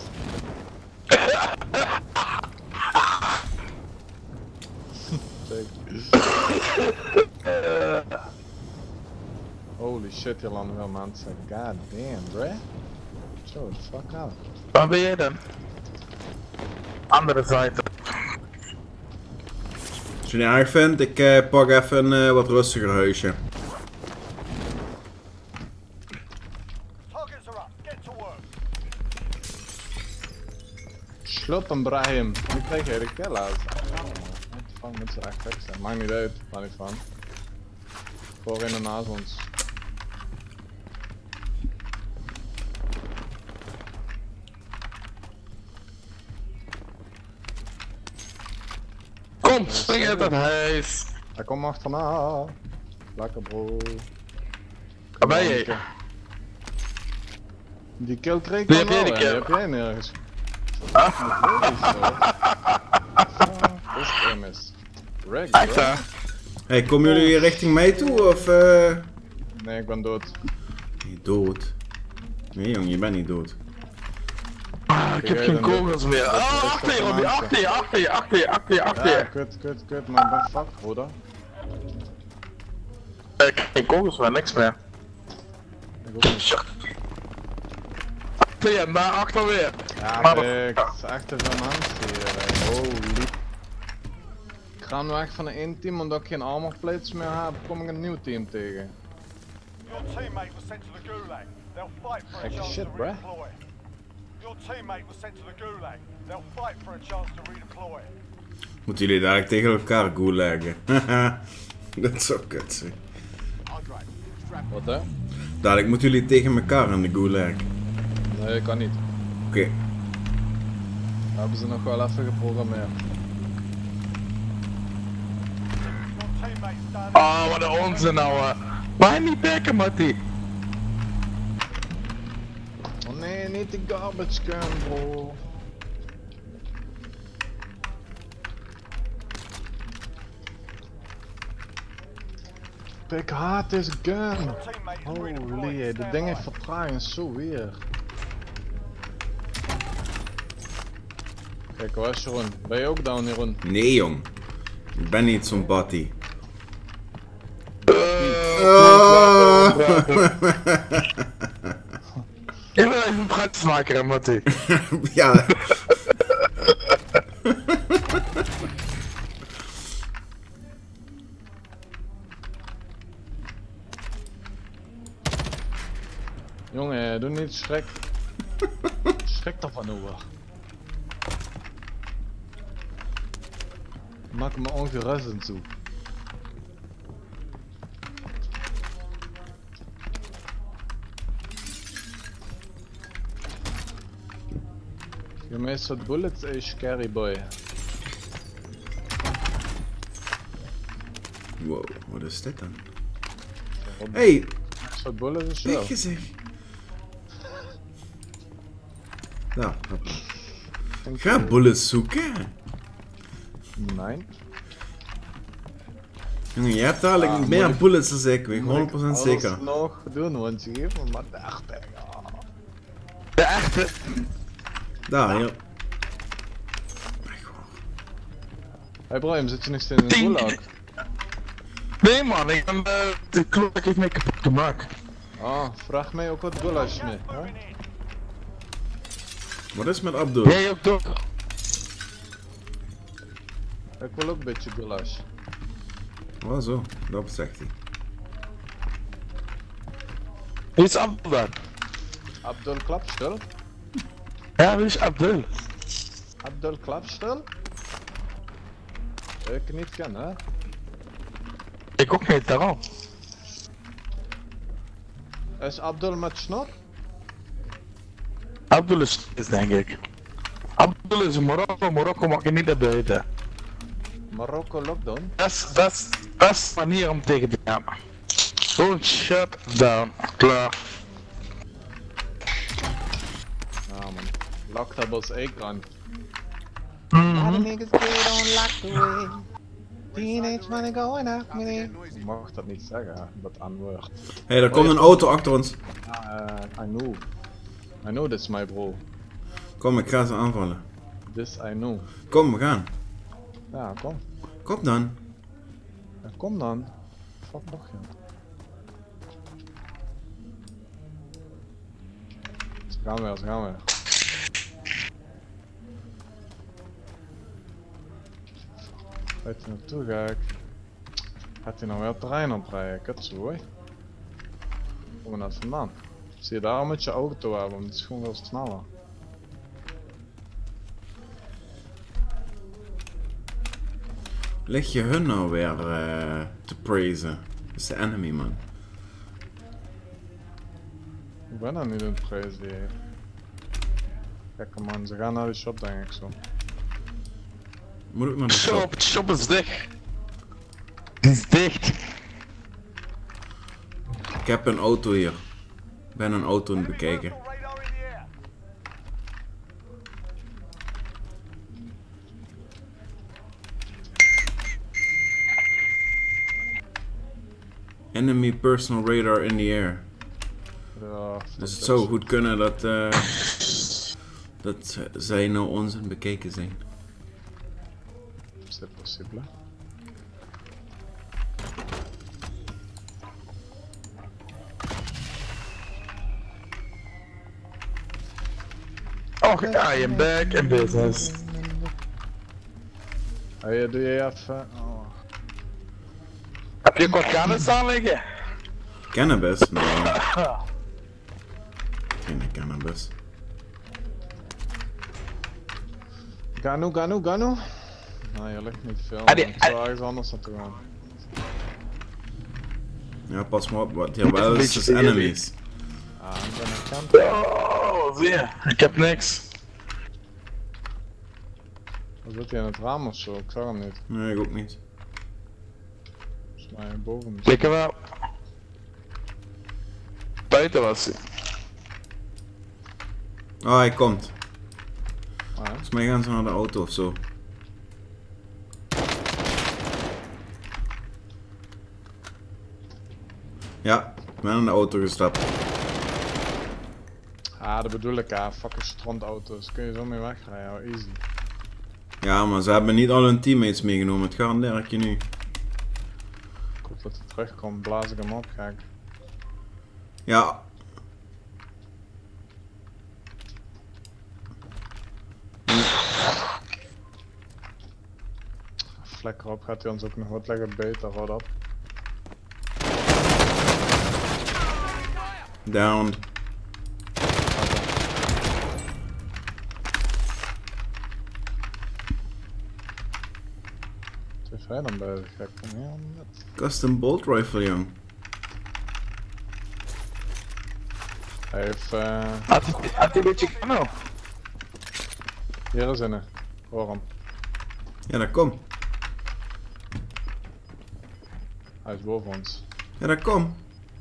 [SPEAKER 2] Holy shit, je landen wel mensen. God damn, bruh. Show the fuck out.
[SPEAKER 6] Waar ben jij dan? Andere zijde.
[SPEAKER 1] Als je het niet erg vindt, ik pak even een wat rustiger huisje.
[SPEAKER 4] Targets are up. Get to work.
[SPEAKER 2] Slot hem, Brahim. Nu krijg je de kill uit. Wat de fuck moet ze echt gek zijn? Maakt niet uit, daar niet van. Voorin en naast ons.
[SPEAKER 6] Kom, spring uit het huis.
[SPEAKER 2] Hij komt achterna. Lekker bro.
[SPEAKER 6] Waar ben je?
[SPEAKER 2] Die kill kreeg ik
[SPEAKER 6] Wie
[SPEAKER 2] dan
[SPEAKER 6] heb jij
[SPEAKER 2] wel,
[SPEAKER 6] die
[SPEAKER 2] hè?
[SPEAKER 6] kill?
[SPEAKER 2] Die heb jij nergens. Dit is premise. Rick,
[SPEAKER 6] Echt
[SPEAKER 2] bro.
[SPEAKER 6] hè?
[SPEAKER 1] Hey, komen jullie richting mij toe of
[SPEAKER 2] Nee, ik ben dood.
[SPEAKER 1] Je dood? Nee jong, je bent niet dood.
[SPEAKER 6] Ik heb geen kogels meer. Ah, achter je, Robbie, achter je, achter je, achter je, achter je, achter
[SPEAKER 2] Ja,
[SPEAKER 6] je.
[SPEAKER 2] kut, maar ik ben fuck, broeder.
[SPEAKER 6] Ik heb geen kogels meer, niks meer.
[SPEAKER 2] Ik ook niet.
[SPEAKER 6] Shit. Achter je, daar achter weer.
[SPEAKER 2] Ja,
[SPEAKER 6] Maar
[SPEAKER 2] Rick, het is echt te veel mensen hier, hè. Holy. Ik ga nu weg van een één team, omdat ik geen armor plates meer heb, kom ik een nieuw team tegen.
[SPEAKER 4] Your teammate was sent to the gulag. They'll fight for a
[SPEAKER 2] Heck
[SPEAKER 4] chance
[SPEAKER 2] shit,
[SPEAKER 4] to
[SPEAKER 2] bruh.
[SPEAKER 4] redeploy. Your teammate was sent to the gulag. They'll fight for a chance to redeploy.
[SPEAKER 1] Moeten jullie dadelijk tegen elkaar goelaggen? Haha, dat zou kut zijn.
[SPEAKER 2] Wat hè?
[SPEAKER 1] Dadelijk moeten jullie tegen elkaar in de gulag.
[SPEAKER 2] Nee, kan niet.
[SPEAKER 1] Oké.
[SPEAKER 2] Hebben ze nog wel even geprogrammeerd.
[SPEAKER 4] Your teammate's done.
[SPEAKER 6] Oh, wat een onzin nou. Waar niet bekken, Mattie?
[SPEAKER 2] Oh nee, niet die garbage can, bro. Ik haat deze gun.
[SPEAKER 4] Your teammate is
[SPEAKER 2] Holy,
[SPEAKER 4] redeploying.
[SPEAKER 2] dit ding heeft vertraging zo weer. Kijk, waar is Jeroen? Ben je ook down, Jeroen?
[SPEAKER 1] Nee jong. Ik ben niet zo'n patty.
[SPEAKER 6] Ik wil even een praatjes maken, hè, Mattie.
[SPEAKER 1] Ja.
[SPEAKER 2] Jongen, doe niet schrik. Schrik ervan over. Maak me ongerust en zo. Je meest wat bullets is scary boy.
[SPEAKER 1] Wow, wat is dit dan? Hey,
[SPEAKER 2] Zo'n bullen is zo.
[SPEAKER 1] weggezegd. Nou, ga bullets zoeken.
[SPEAKER 2] Nee.
[SPEAKER 1] Jongen, je hebt dadelijk meer bullets dan ik, weet 100% zeker.
[SPEAKER 2] Alles nog doen, want je geeft me maar 30. Ja.
[SPEAKER 6] De echte.
[SPEAKER 1] Daar, hier.
[SPEAKER 2] Hey Brian, zit je nog steeds in de gulag?
[SPEAKER 6] Nee man, ik ben de klok heeft mij kapot gemaakt.
[SPEAKER 2] Ah, vraag mij ook wat gulag mee. Hè?
[SPEAKER 1] Wat is met Abdul?
[SPEAKER 6] Jij ook toch?
[SPEAKER 2] Ik wil ook een beetje gulag.
[SPEAKER 1] Oh zo, dat zegt hij.
[SPEAKER 6] Wie is Abdul dan?
[SPEAKER 2] Abdul Klapstel?
[SPEAKER 6] Ja, wie is Abdul?
[SPEAKER 2] Abdul Klapstel? Ik niet ken, hè?
[SPEAKER 6] Ik ook niet, daarom.
[SPEAKER 2] Is Abdul met snor?
[SPEAKER 6] Abdul is denk ik. Abdul is in Marokko, Marokko mag je niet naar buiten.
[SPEAKER 2] Marokko lockdown?
[SPEAKER 6] Dat is de manier om tegen te gaan. Gewoon shut down, klaar.
[SPEAKER 2] Ja man, lock that was Akron. Ik mag dat niet zeggen, dat N-woord.
[SPEAKER 1] Hé, er komt een auto achter ons.
[SPEAKER 2] I know this my bro.
[SPEAKER 1] Kom, ik ga ze aanvallen.
[SPEAKER 2] This I know.
[SPEAKER 1] Kom, we gaan.
[SPEAKER 2] Ja, kom.
[SPEAKER 1] Kom dan.
[SPEAKER 2] Ja, kom dan. Fuck nog, ja. Ze gaan weer, ze gaan weer. Waar je naartoe gek? Gaat hij nou weer het terrein oprijden? Kut zo, hé. Kom maar naar vandaan. Zie je daar met je auto hebben, want het is gewoon wel sneller.
[SPEAKER 1] Leg je hun nou weer te praisen? Dat is de enemy, man.
[SPEAKER 2] Ik ben er niet in het prijzen hier. Kijk man, ze gaan naar de shop denk ik zo.
[SPEAKER 1] Moet ik naar de
[SPEAKER 6] Shop,
[SPEAKER 1] shop?
[SPEAKER 6] het shop is dicht. Die is dicht.
[SPEAKER 1] Ik heb een auto hier. Ik ben een auto aan het bekijken.
[SPEAKER 4] Radar in the air.
[SPEAKER 1] Enemy personal radar in the air.
[SPEAKER 2] Ja,
[SPEAKER 1] Dus het zou goed kunnen dat, dat zij nou ons aan het bekijken zijn.
[SPEAKER 2] c'est possible.
[SPEAKER 6] Oh, I am back in business.
[SPEAKER 2] Hey, doe je even... Oh.
[SPEAKER 6] Heb je kort cannabis aan liggen?
[SPEAKER 1] Cannabis? Nee. Geen cannabis.
[SPEAKER 2] Gano. Nee, je ligt niet veel.
[SPEAKER 6] Ah, die-
[SPEAKER 2] Ik zou ergens anders naartoe gaan.
[SPEAKER 1] Ja, pas maar op wat hier wel is, is enemies.
[SPEAKER 2] Ah, ik ben een camper.
[SPEAKER 6] Oh, zie je. Ik heb niks.
[SPEAKER 2] Wat zit hij in het raam of zo? Ik zag hem niet.
[SPEAKER 1] Nee, ik ook niet.
[SPEAKER 2] Volgens mij boven me.
[SPEAKER 6] Klikken wel. Buiten was hij.
[SPEAKER 1] Oh, hij komt.
[SPEAKER 2] Ah, ja.
[SPEAKER 1] Volgens mij gaan ze naar de auto of zo. Ja, ik ben in de auto gestapt.
[SPEAKER 2] Ah, dat bedoel ik, ja. Fucking strandauto's. Kun je zo mee wegrijden, oh, easy.
[SPEAKER 1] Ja, maar ze hebben niet al hun teammates meegenomen, het garandeer ik je nu.
[SPEAKER 2] Ik hoop dat hij terugkomt, blaas ik hem op, gek.
[SPEAKER 1] Ja.
[SPEAKER 2] Vlekker op, gaat hij ons ook nog wat leggen beter, rot op.
[SPEAKER 1] Down.
[SPEAKER 2] Wat heeft hij dan bezig, gek? Kom hier aan dit.
[SPEAKER 1] Custom bolt rifle, jong.
[SPEAKER 2] Hij heeft
[SPEAKER 6] Had hij een beetje camo?
[SPEAKER 2] hier is een. Hoor hem.
[SPEAKER 1] Ja, dat komt.
[SPEAKER 2] Hij is boven ons.
[SPEAKER 1] Ja, dat kom.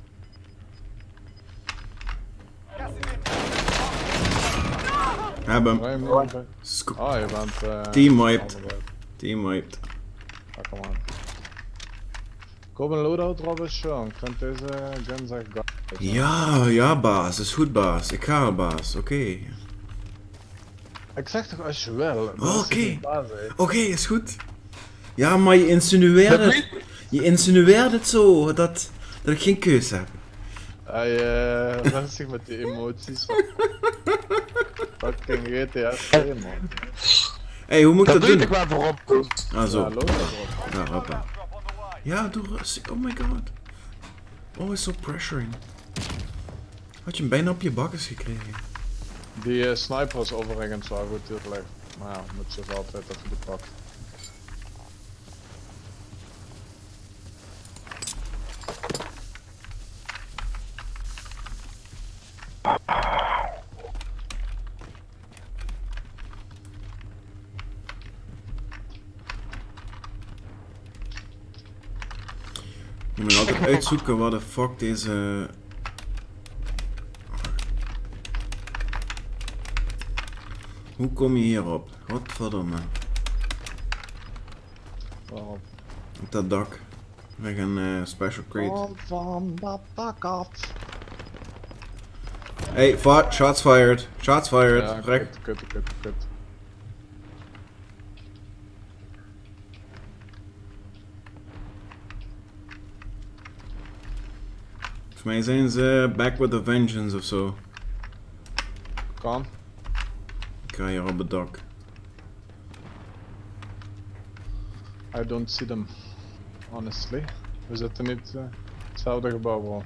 [SPEAKER 1] Heb hem.
[SPEAKER 2] Oh, je bent...
[SPEAKER 1] Team wiped. Team wiped.
[SPEAKER 2] Ah, kom aan. Koop een loadout, Robert Shaw. Ik vind deze guns echt gaaf.
[SPEAKER 1] Ja, baas. Is goed, baas. Ik ga, baas. Oké.
[SPEAKER 2] Ik zeg toch als je wil.
[SPEAKER 1] Oké, is goed. Ja, maar je insinueert het. Je insinueert het zo dat ik geen keus heb.
[SPEAKER 2] Hij bent zich met die emoties. Fucking GTA 2, man.
[SPEAKER 1] Hey, hoe moet ik dat doen?
[SPEAKER 6] Dat doe ik wel voorop.
[SPEAKER 1] Ah, zo.
[SPEAKER 2] Ja, loadout.
[SPEAKER 1] Ja, hoppa. Ja, doe rustig. Oh my god. Oh, is so pressuring. Had je hem bijna op je bakkes gekregen?
[SPEAKER 2] Die sniper was overigens wel goed uitgelegd. Maar ja, moet je altijd even die pak.
[SPEAKER 1] Je moet altijd uitzoeken wat de fuck deze... Hoe kom je hierop? Godverdomme.
[SPEAKER 2] Waarop?
[SPEAKER 1] Op dat dak. We gaan special crate.
[SPEAKER 2] Van dat dak af.
[SPEAKER 1] Hey, shots fired. Shots fired.
[SPEAKER 2] Ja,
[SPEAKER 1] Recht.
[SPEAKER 2] kut.
[SPEAKER 1] Volgens mij zijn ze back with a vengeance of zo.
[SPEAKER 2] Kan.
[SPEAKER 1] Ik ga hier op het dak.
[SPEAKER 2] I don't see them. Honestly. We zitten niet hetzelfde gebouw wel.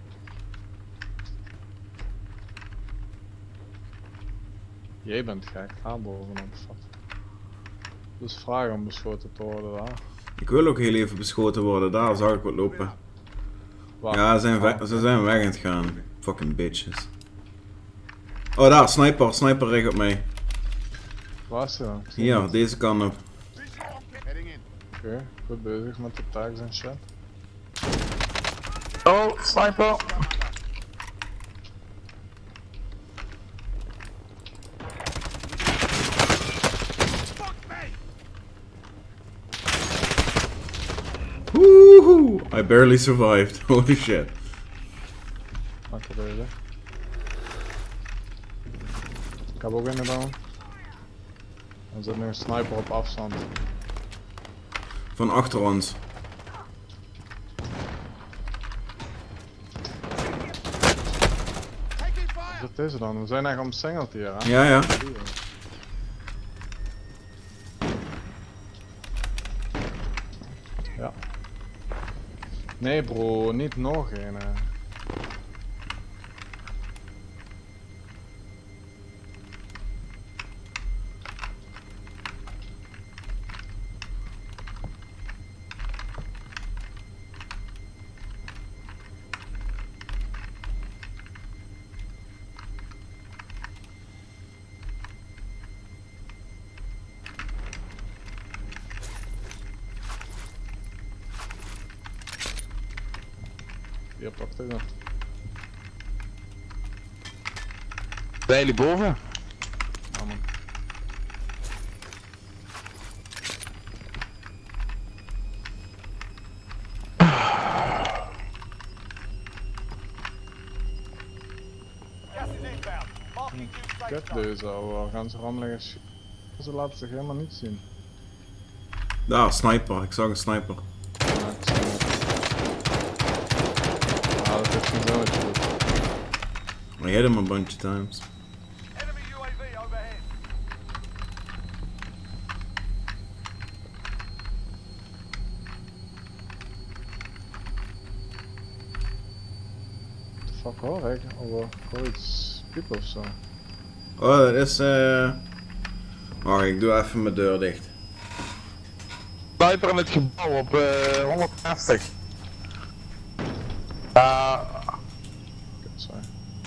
[SPEAKER 2] Jij bent gek, ga bovenop. Dus vraag om beschoten te worden daar.
[SPEAKER 1] Ik wil ook heel even beschoten worden. Daar zag ik wat lopen.
[SPEAKER 2] Waar?
[SPEAKER 1] Ja, ze zijn weg aan het gaan. Fucking bitches. Oh, daar, sniper richt op mij.
[SPEAKER 2] Waar is hij dan?
[SPEAKER 1] Hier, deze kant op.
[SPEAKER 2] Oké, goed bezig met de tags en shit.
[SPEAKER 6] Oh, sniper.
[SPEAKER 1] Woehoe! I barely survived. Holy shit.
[SPEAKER 2] Lekker bezig. Ik heb ook een down. Er zit nu een sniper op afstand.
[SPEAKER 1] Van achter ons.
[SPEAKER 2] Wat is deze dan? We zijn echt omsingeld hier, hè?
[SPEAKER 1] Ja.
[SPEAKER 2] Ja. Nee bro, niet nog een. Hier pakt hij dan.
[SPEAKER 6] Zijn jullie boven?
[SPEAKER 2] Ja man.
[SPEAKER 4] Gas is inbound. Marking new safe
[SPEAKER 2] Kut
[SPEAKER 4] zone.
[SPEAKER 2] deze ouwe, gaan ze rammelig. Ze laten zich helemaal niet zien.
[SPEAKER 1] Daar, sniper. Ik zag een sniper.
[SPEAKER 2] Ja, dat heeft geen zonnetje goed.
[SPEAKER 1] I hit him a bunch of times.
[SPEAKER 4] Enemy UAV overhead.
[SPEAKER 2] What the fuck hoor ik? Oh, ik hoor iets piepen ofzo.
[SPEAKER 1] Oh, dat is Wacht, ik doe even mijn deur dicht.
[SPEAKER 6] Sniper in het gebouw op 150.
[SPEAKER 2] Kut, sorry.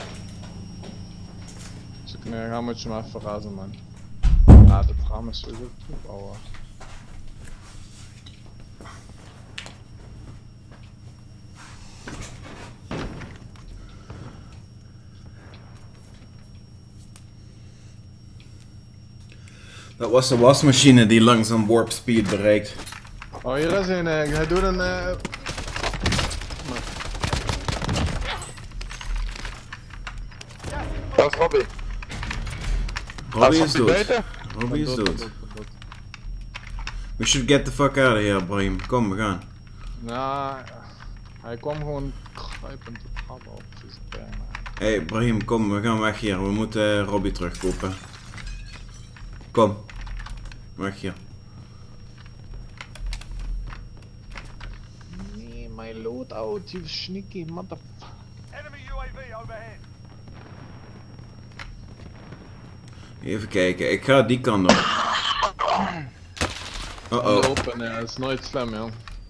[SPEAKER 2] Als ik neer ga moet je me even razen man. Ja, dit raam is sowieso troep ouwe.
[SPEAKER 1] Dat was de wasmachine die langzaam warp speed bereikt.
[SPEAKER 2] Oh, hier is een. Hij doet een.
[SPEAKER 6] Dat is Robbie.
[SPEAKER 1] Robbie is
[SPEAKER 6] Robbie
[SPEAKER 1] dood.
[SPEAKER 6] buiten?
[SPEAKER 1] Robbie is dood. We should get the fuck out of here, Brahim. Kom, we gaan.
[SPEAKER 2] Nou, hij kwam gewoon kruipend de trap op. Dus,
[SPEAKER 1] Hey, Brahim, kom, we gaan weg hier. We moeten Robbie terugkopen. Kom. Weg hier.
[SPEAKER 2] Nee, my loadout, you sneaky motherfucker.
[SPEAKER 4] Enemy UAV overhead.
[SPEAKER 1] Even kijken, ik ga die kant op. Oh.
[SPEAKER 2] Open, ja, dat is nooit slim, joh.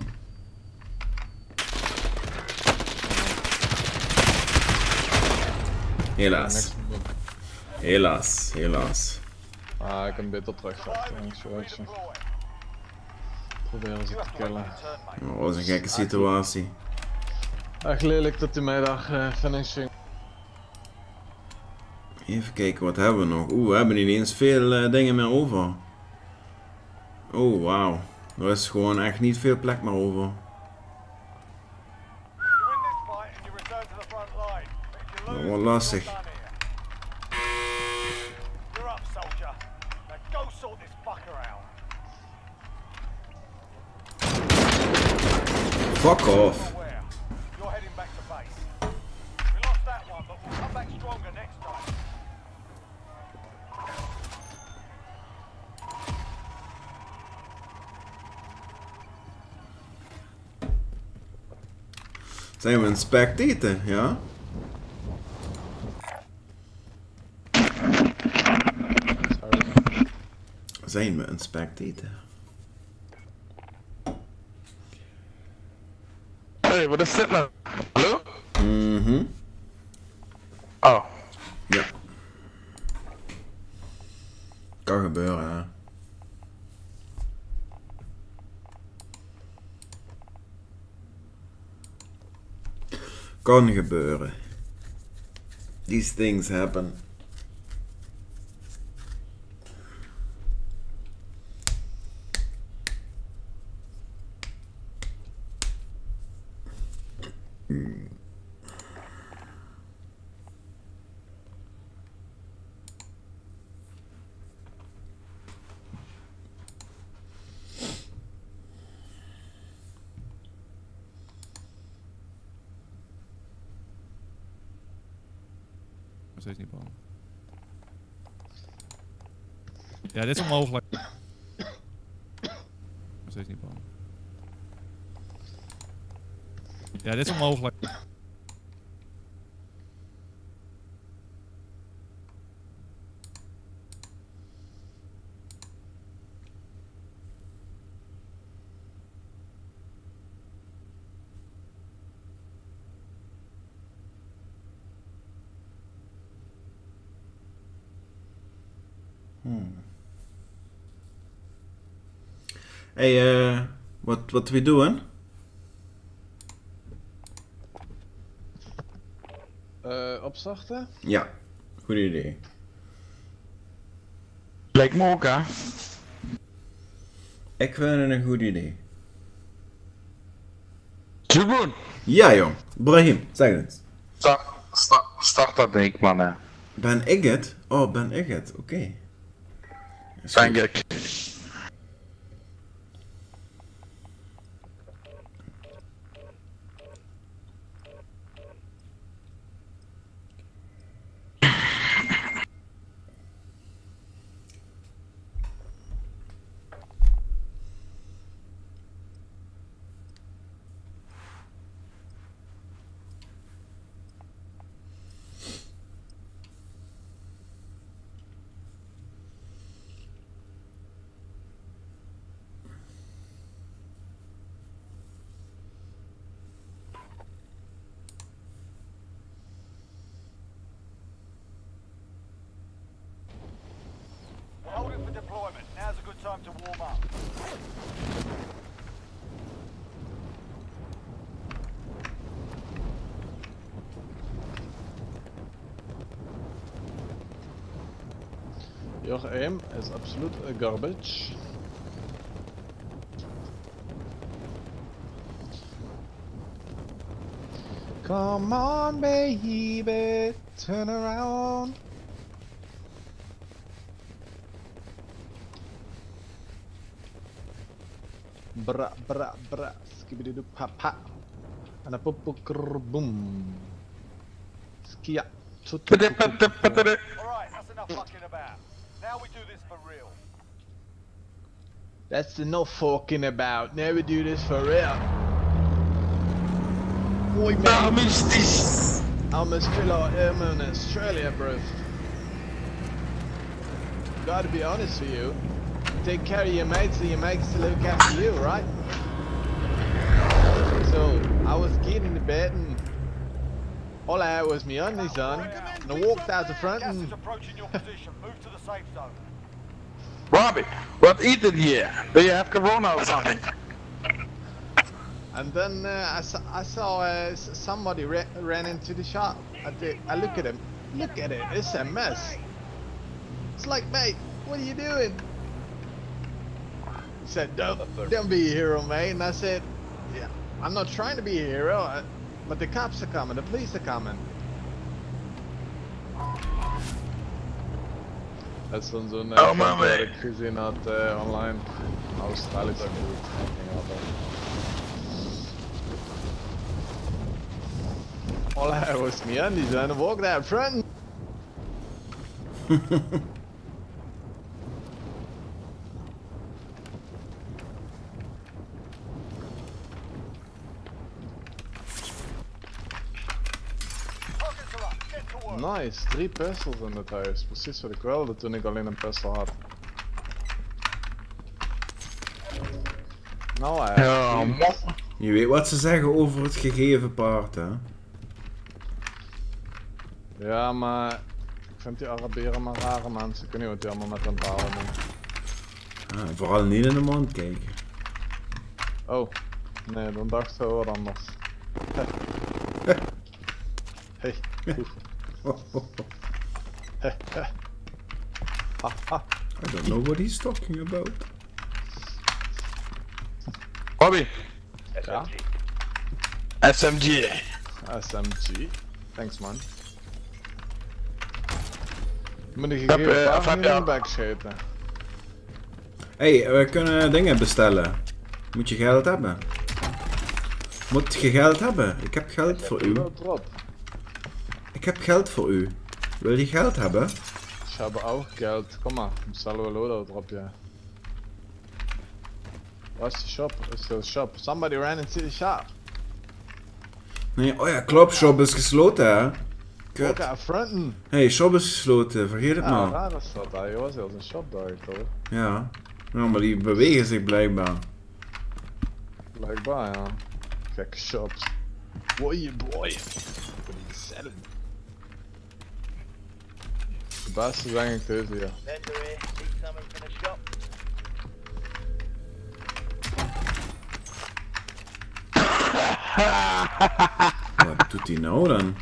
[SPEAKER 1] Helaas. Helaas, helaas.
[SPEAKER 2] Ah, ik kan beter terugvechten, jongens. Proberen ze te killen.
[SPEAKER 1] Oh, dat is een gekke situatie.
[SPEAKER 2] Echt lelijk dat hij mij daar finishing.
[SPEAKER 1] Even kijken, wat hebben we nog? Oeh, we hebben niet eens veel dingen meer over. Oh, wauw. Er is gewoon echt niet veel plek meer over.
[SPEAKER 4] You win this fight and you return to the front line. But if you lose,
[SPEAKER 1] Wat lastig.
[SPEAKER 4] you're done here. You're up, soldier. Now go sort this fucker out.
[SPEAKER 1] Fuck off.
[SPEAKER 4] Where? You're heading back to base. We lost that one, but we'll come back stronger next time.
[SPEAKER 1] Zijn we een spectator, ja? Zijn we een spectator?
[SPEAKER 6] Hey, wat is dit nou? Hallo?
[SPEAKER 1] Mhm.
[SPEAKER 6] Oh.
[SPEAKER 1] Ja. Kan gebeuren, hè. Kan gebeuren. These things happen.
[SPEAKER 5] Steeds niet bang. Ja, dit is onmogelijk. Steeds niet bang. Ja, dit is onmogelijk.
[SPEAKER 1] Hey, wat we doen?
[SPEAKER 2] Opstarten?
[SPEAKER 1] Ja, goed idee.
[SPEAKER 6] Lijkt me ook, hè?
[SPEAKER 1] Ik vind het een goed idee.
[SPEAKER 6] Tjuboen!
[SPEAKER 1] Ja, jong. Brahim, zeg het.
[SPEAKER 6] Start dat ding, man, hè.
[SPEAKER 1] Ben ik het? Oh, ben ik het? Oké.
[SPEAKER 6] Denk ik.
[SPEAKER 4] We're holding for deployment. Now's a good time to warm up.
[SPEAKER 2] Your aim is absolute garbage. Come on, baby, turn around. Bra bra bra, skibidi doo pa pa. And a pop boom. Skia.
[SPEAKER 4] Alright, that's enough fucking about. Now we do this for real.
[SPEAKER 2] That's enough fucking about. Now we do this for real. Boy, man. I'm in Australia, bro. Gotta be honest with you. Take care of your mates and your mates to look after you, right? So, I was getting to bed and all I had was my undies on, and I walked out the front
[SPEAKER 4] Gas
[SPEAKER 2] and...
[SPEAKER 4] is approaching your position. Move to the safe zone.
[SPEAKER 6] Robbie, what eat it here? Do you have corona or something?
[SPEAKER 2] And then I saw somebody ran into the shop. I look at him. Look at it. It's a mess. It's like, mate, what are you doing? He said, don't be a hero, mate. And I said, yeah, I'm not trying to be a hero, but the cops are coming. The police are coming. Dat is dan zo'n dat ik gezien had online. Australische all I had was me undies and I walked out front. Nice, 3 pistols in het huis. Precies wat ik wilde toen ik alleen een pistol had. Nou,
[SPEAKER 1] Je weet wat ze zeggen over het gegeven paard, hè?
[SPEAKER 2] ja, maar ik vind die Arabieren maar rare mensen. Ik weet niet wat die allemaal met hen bouwen doen.
[SPEAKER 1] Vooral niet in de mond kijken.
[SPEAKER 2] Oh, nee, dan dachten we wat anders. Hey.
[SPEAKER 1] I don't know what he's talking about.
[SPEAKER 6] Robbie,
[SPEAKER 2] Ja?
[SPEAKER 6] SMG.
[SPEAKER 2] SMG. Thanks, man. Moet ik
[SPEAKER 6] Heb,
[SPEAKER 2] gegeven
[SPEAKER 6] ja.
[SPEAKER 2] back scheten.
[SPEAKER 1] Hey, we kunnen dingen bestellen. Moet je geld hebben? Moet je geld hebben? Ik heb geld voor u.
[SPEAKER 2] Drop.
[SPEAKER 1] Ik heb geld voor u. Wil je geld hebben?
[SPEAKER 2] Ich habe auch Geld. Komm mal, bestellen we loadout drop, ja. Waar is de shop? Is de shop? Somebody ran into the shop.
[SPEAKER 1] Nee, oh ja, klopt, shop is gesloten, hè? Kut.
[SPEAKER 2] Ook aan fronten.
[SPEAKER 1] Hey, shop is gesloten, vergeet het
[SPEAKER 2] Ja,
[SPEAKER 1] maar.
[SPEAKER 2] raar is dat. Hij was heel een shop daar, toch?
[SPEAKER 1] Ja. Ja, maar die bewegen zich blijkbaar.
[SPEAKER 2] Blijkbaar, ja. Gekke shops. Boy, boy. What are you selling? De beste is denk ik deze, ja.
[SPEAKER 3] Vendor here, need something from the shop.
[SPEAKER 1] Wat doet hij nou dan?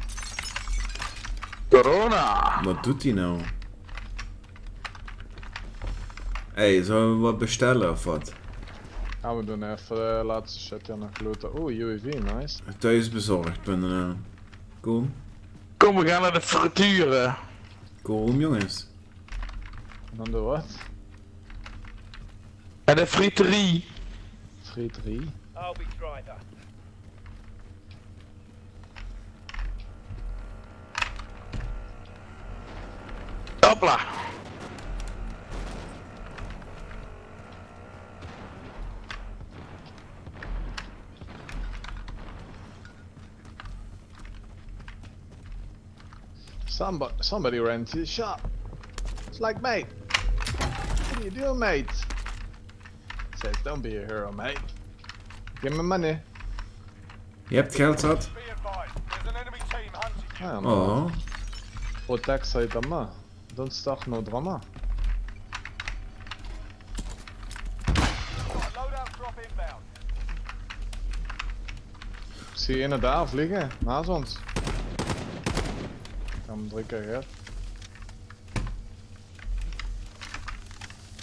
[SPEAKER 6] Corona.
[SPEAKER 1] Wat doet hij nou? Hey, zullen we wat bestellen of wat?
[SPEAKER 2] Ja, we doen even de laatste shit ja nog looten. Oeh, UAV, nice.
[SPEAKER 1] Thuisbezorgd.nl. Kom.
[SPEAKER 6] Kom, we gaan naar de frituren.
[SPEAKER 1] Kom jongens.
[SPEAKER 2] En dan doen we wat?
[SPEAKER 6] En de friterie.
[SPEAKER 2] Friterie.
[SPEAKER 3] I'll be driver.
[SPEAKER 6] Hopla.
[SPEAKER 2] Somebody ran to the shop. It's like, mate, what are you doing, mate? Says, don't be a hero, mate. Give me money.
[SPEAKER 1] Je hebt geld zat?
[SPEAKER 4] Be advised, there's an enemy team hunting you.
[SPEAKER 2] Ja, man.
[SPEAKER 1] Oh.
[SPEAKER 2] Protect zei drama. Don't start no drama.
[SPEAKER 4] Loadout drop inbound.
[SPEAKER 2] Ik zie je daar vliegen, naast ons. Ik ga hem 3 keer red.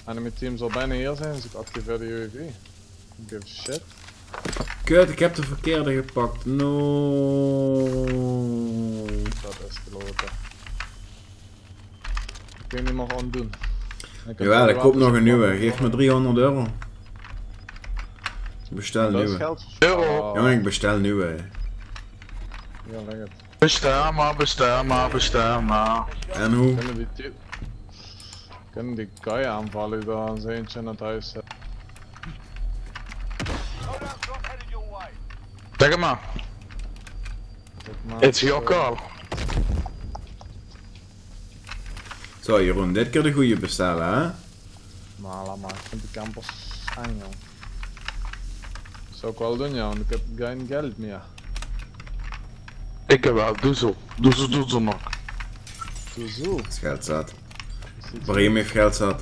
[SPEAKER 2] Enemy team zal bijna hier zijn, dus ik activeer de UAV. Don't give a shit.
[SPEAKER 1] Kut, ik heb de verkeerde gepakt. No.
[SPEAKER 2] Dat is gelopen. Ik kan niet meer aan doen.
[SPEAKER 1] Jawel, ik koop nog een nieuwe. Geef me €300. Bestel
[SPEAKER 2] Dat is
[SPEAKER 1] nieuwe.
[SPEAKER 2] geld.
[SPEAKER 6] Euro.
[SPEAKER 1] Jongen, ik bestel nieuwe.
[SPEAKER 2] Ja, leg het.
[SPEAKER 6] Bestel maar.
[SPEAKER 1] En hoe?
[SPEAKER 2] Kunnen die guy aanvallen die daar een eentje in het huis zit.
[SPEAKER 4] Loadout drop headed your way.
[SPEAKER 6] Zeg het maar.
[SPEAKER 2] Kijk maar,
[SPEAKER 6] It's your call.
[SPEAKER 1] Zo Jeroen, dit keer de goede bestellen hè?
[SPEAKER 2] Maar laat maar, ik vind de campers eng joh. Zou ik wel doen ja, want ik heb geen geld meer.
[SPEAKER 6] Ik heb wel, doe zo nog.
[SPEAKER 2] Doe zo.
[SPEAKER 1] Is geld zat. Breem heeft geld zat.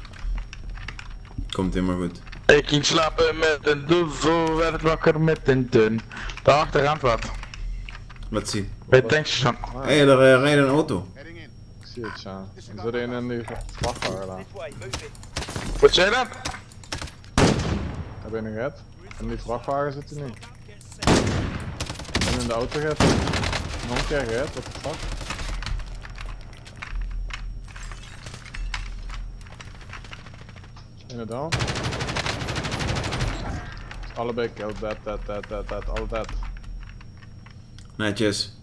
[SPEAKER 1] Komt helemaal goed.
[SPEAKER 6] Ik ging slapen met een doezel, werd wakker met een tun. Daarachter aan wat.
[SPEAKER 1] Laat zien.
[SPEAKER 6] Bij het tankstation.
[SPEAKER 1] Hé, daar rijdt een auto.
[SPEAKER 2] Ik zie het ja. Er zit een in die vrachtwagen daar.
[SPEAKER 3] This way, move it.
[SPEAKER 6] Wat zei je dan?
[SPEAKER 2] Heb je een gehad? In die vrachtwagen zit hij niet. En in de auto gaat nog een keer gehad, what the fuck? Inderdaad. Allebei killed, dat, al dat.
[SPEAKER 1] Netjes.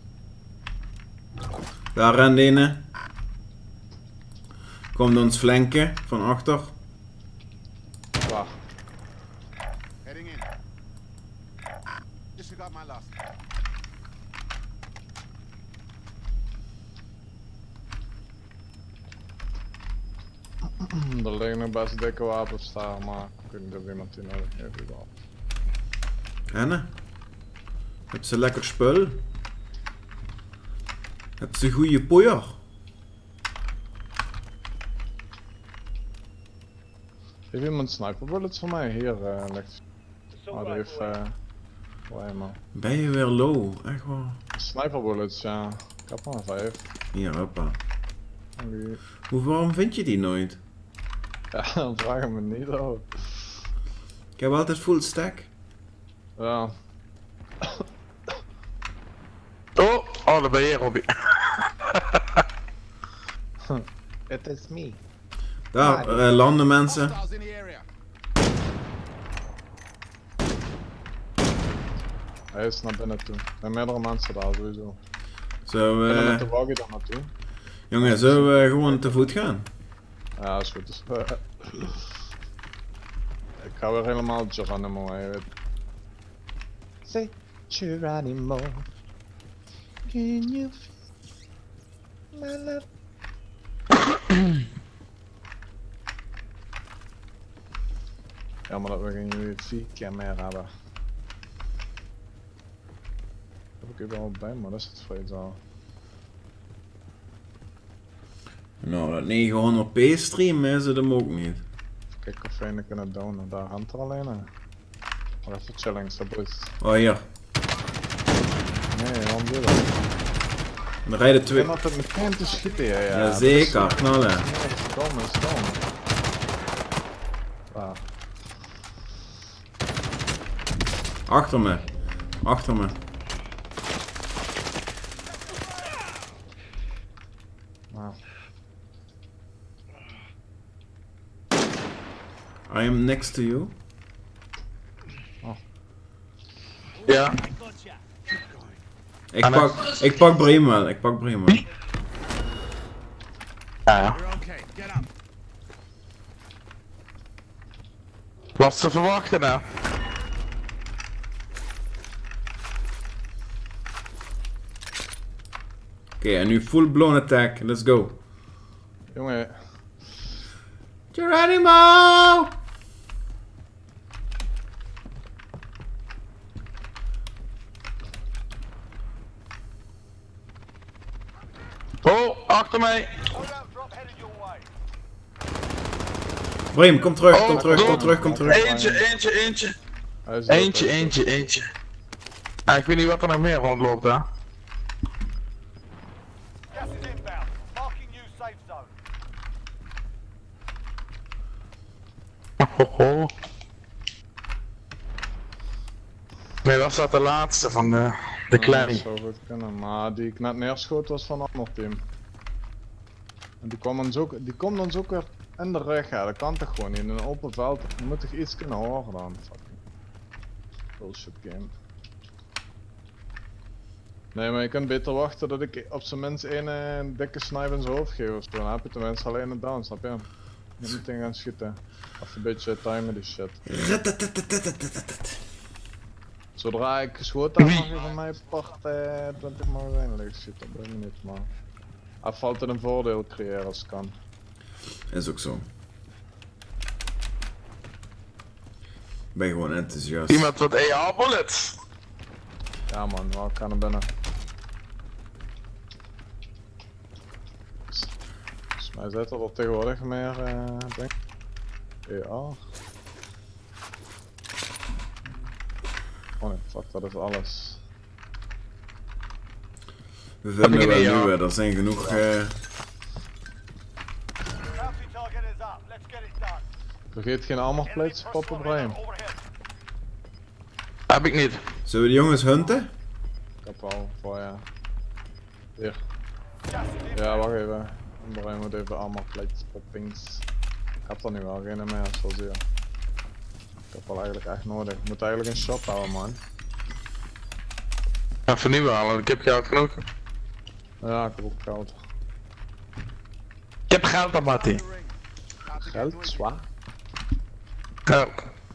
[SPEAKER 1] Daar rent ene. Komt ons flanken van achter.
[SPEAKER 2] Waar?
[SPEAKER 7] Heading in. Disregard my last.
[SPEAKER 2] Er liggen nog best dikke wapens daar, maar ik weet niet of iemand die nodig heeft überhaupt.
[SPEAKER 1] Henne? Heb ze lekker spul? Heb ze goede poeier?
[SPEAKER 2] Heeft iemand sniper bullets voor mij? Hier ligt.
[SPEAKER 3] Assault
[SPEAKER 2] Oh, die heeft
[SPEAKER 3] rifle.
[SPEAKER 2] waar man.
[SPEAKER 1] Ben je weer low? Echt waar?
[SPEAKER 2] Sniper bullets, ja. Ik heb maar 5.
[SPEAKER 1] Hier, hoppa.
[SPEAKER 2] Die-
[SPEAKER 1] Waarom vind je die nooit?
[SPEAKER 2] Ja, dan vraag ik me niet over.
[SPEAKER 1] Ik heb altijd full stack.
[SPEAKER 2] Ja,
[SPEAKER 6] Oh, allebei hier, Robbie.
[SPEAKER 2] it is me.
[SPEAKER 1] Daar landen mensen.
[SPEAKER 7] Hostiles in the area.
[SPEAKER 2] Hij is naar binnen toe. Er zijn meerdere mensen daar sowieso.
[SPEAKER 1] Zo,
[SPEAKER 2] Ik ben met de wagen daar naartoe.
[SPEAKER 1] jongen, zullen we gewoon te voet gaan?
[SPEAKER 2] Ja, is goed. Dus, ik ga weer helemaal Geronimo, je weet. Say Geronimo. Can you feel my love? Jammer dat we geen UAV-camera hebben. Heb ik überhaupt bij, maar dat is het vreedzaam.
[SPEAKER 1] Nou, dat 900p stream is het hem ook niet.
[SPEAKER 2] Kijk of we een kunnen downen, daar hangt er alleen aan. Maar even chilling, stabilis.
[SPEAKER 1] Oh, hier.
[SPEAKER 2] Nee, waarom doe je dat?
[SPEAKER 1] Er rijden
[SPEAKER 2] Ik
[SPEAKER 1] twee.
[SPEAKER 2] ben altijd meteen te schieten, ja.
[SPEAKER 1] Jazeker, knallen.
[SPEAKER 2] Stom. Waar?
[SPEAKER 1] Achter me. Achter me.
[SPEAKER 2] Nou,
[SPEAKER 1] I am next to you.
[SPEAKER 6] Ja.
[SPEAKER 1] Ik pak Breem wel. Ik pak Breem wel.
[SPEAKER 6] Ja.
[SPEAKER 7] You're okay. Get up.
[SPEAKER 6] Wat ze verwachten nou?
[SPEAKER 1] Oké, en nu full blown attack. Let's go.
[SPEAKER 2] jongen,
[SPEAKER 1] Geronimo!
[SPEAKER 6] Oh, achter mij.
[SPEAKER 4] Loadout drop headed your way.
[SPEAKER 1] Breem, kom terug, kom
[SPEAKER 6] Oh,
[SPEAKER 1] terug, kom
[SPEAKER 6] door.
[SPEAKER 1] terug, kom terug.
[SPEAKER 6] Eentje.
[SPEAKER 2] hij is dood,
[SPEAKER 6] Eentje. Ah, ik weet niet wat er nog meer rondloopt, hè.
[SPEAKER 4] Gas is inbound. Marking new safe zone.
[SPEAKER 6] Hoho. Nee, dat was de laatste van de
[SPEAKER 2] Dat
[SPEAKER 6] kleine.
[SPEAKER 2] zou goed kunnen, maar die ik net neerschoot was van een ander team. En die komt dan ook weer in de rug, ja. Dat kan toch gewoon niet in een open veld. Je moet toch iets kunnen horen dan. Fucking bullshit game. Nee, maar je kunt beter wachten dat ik op zijn minst een dikke snipe in zijn hoofd geef of zo. Dan heb je tenminste alleen een down, snap je? Je moet in gaan schieten. Of een beetje timen die shit. Zodra ik geschoten heb, mag je van mij part 20 magazijnen liggen schieten. Dat ben ik niet, maar... Hij valt een voordeel creëren als het kan.
[SPEAKER 1] Is ook zo. Ik ben gewoon enthousiast.
[SPEAKER 6] Iemand wat AR bullets.
[SPEAKER 2] Ja man, wel, ik ga naar binnen. Volgens mij zit er tegenwoordig meer, denk ik. Ja. Oh nee, fuck, dat is alles.
[SPEAKER 1] We vinden
[SPEAKER 6] ik
[SPEAKER 1] wel
[SPEAKER 6] niet, ja.
[SPEAKER 1] nieuwe, er zijn genoeg.
[SPEAKER 4] Bounty target is up. Let's get it done.
[SPEAKER 2] Vergeet geen armor plates te poppen, Brian.
[SPEAKER 4] Overhead.
[SPEAKER 6] Heb ik niet.
[SPEAKER 1] Zullen we de jongens hunten?
[SPEAKER 2] Ik heb al voor ja. Hier.
[SPEAKER 4] Gas is in.
[SPEAKER 2] Ja, wacht even. Brian moet even armor plates poppings. Ik heb er nu wel geen meer, zoals hier. Ik heb wel eigenlijk echt nodig. Ik moet eigenlijk een shop houden, man.
[SPEAKER 6] Even nieuw halen, ik heb geld genoeg.
[SPEAKER 2] Ja, ik heb ook geld.
[SPEAKER 6] Ik heb geld aan Mattie.
[SPEAKER 2] Geld? Zwaar?
[SPEAKER 6] Geld.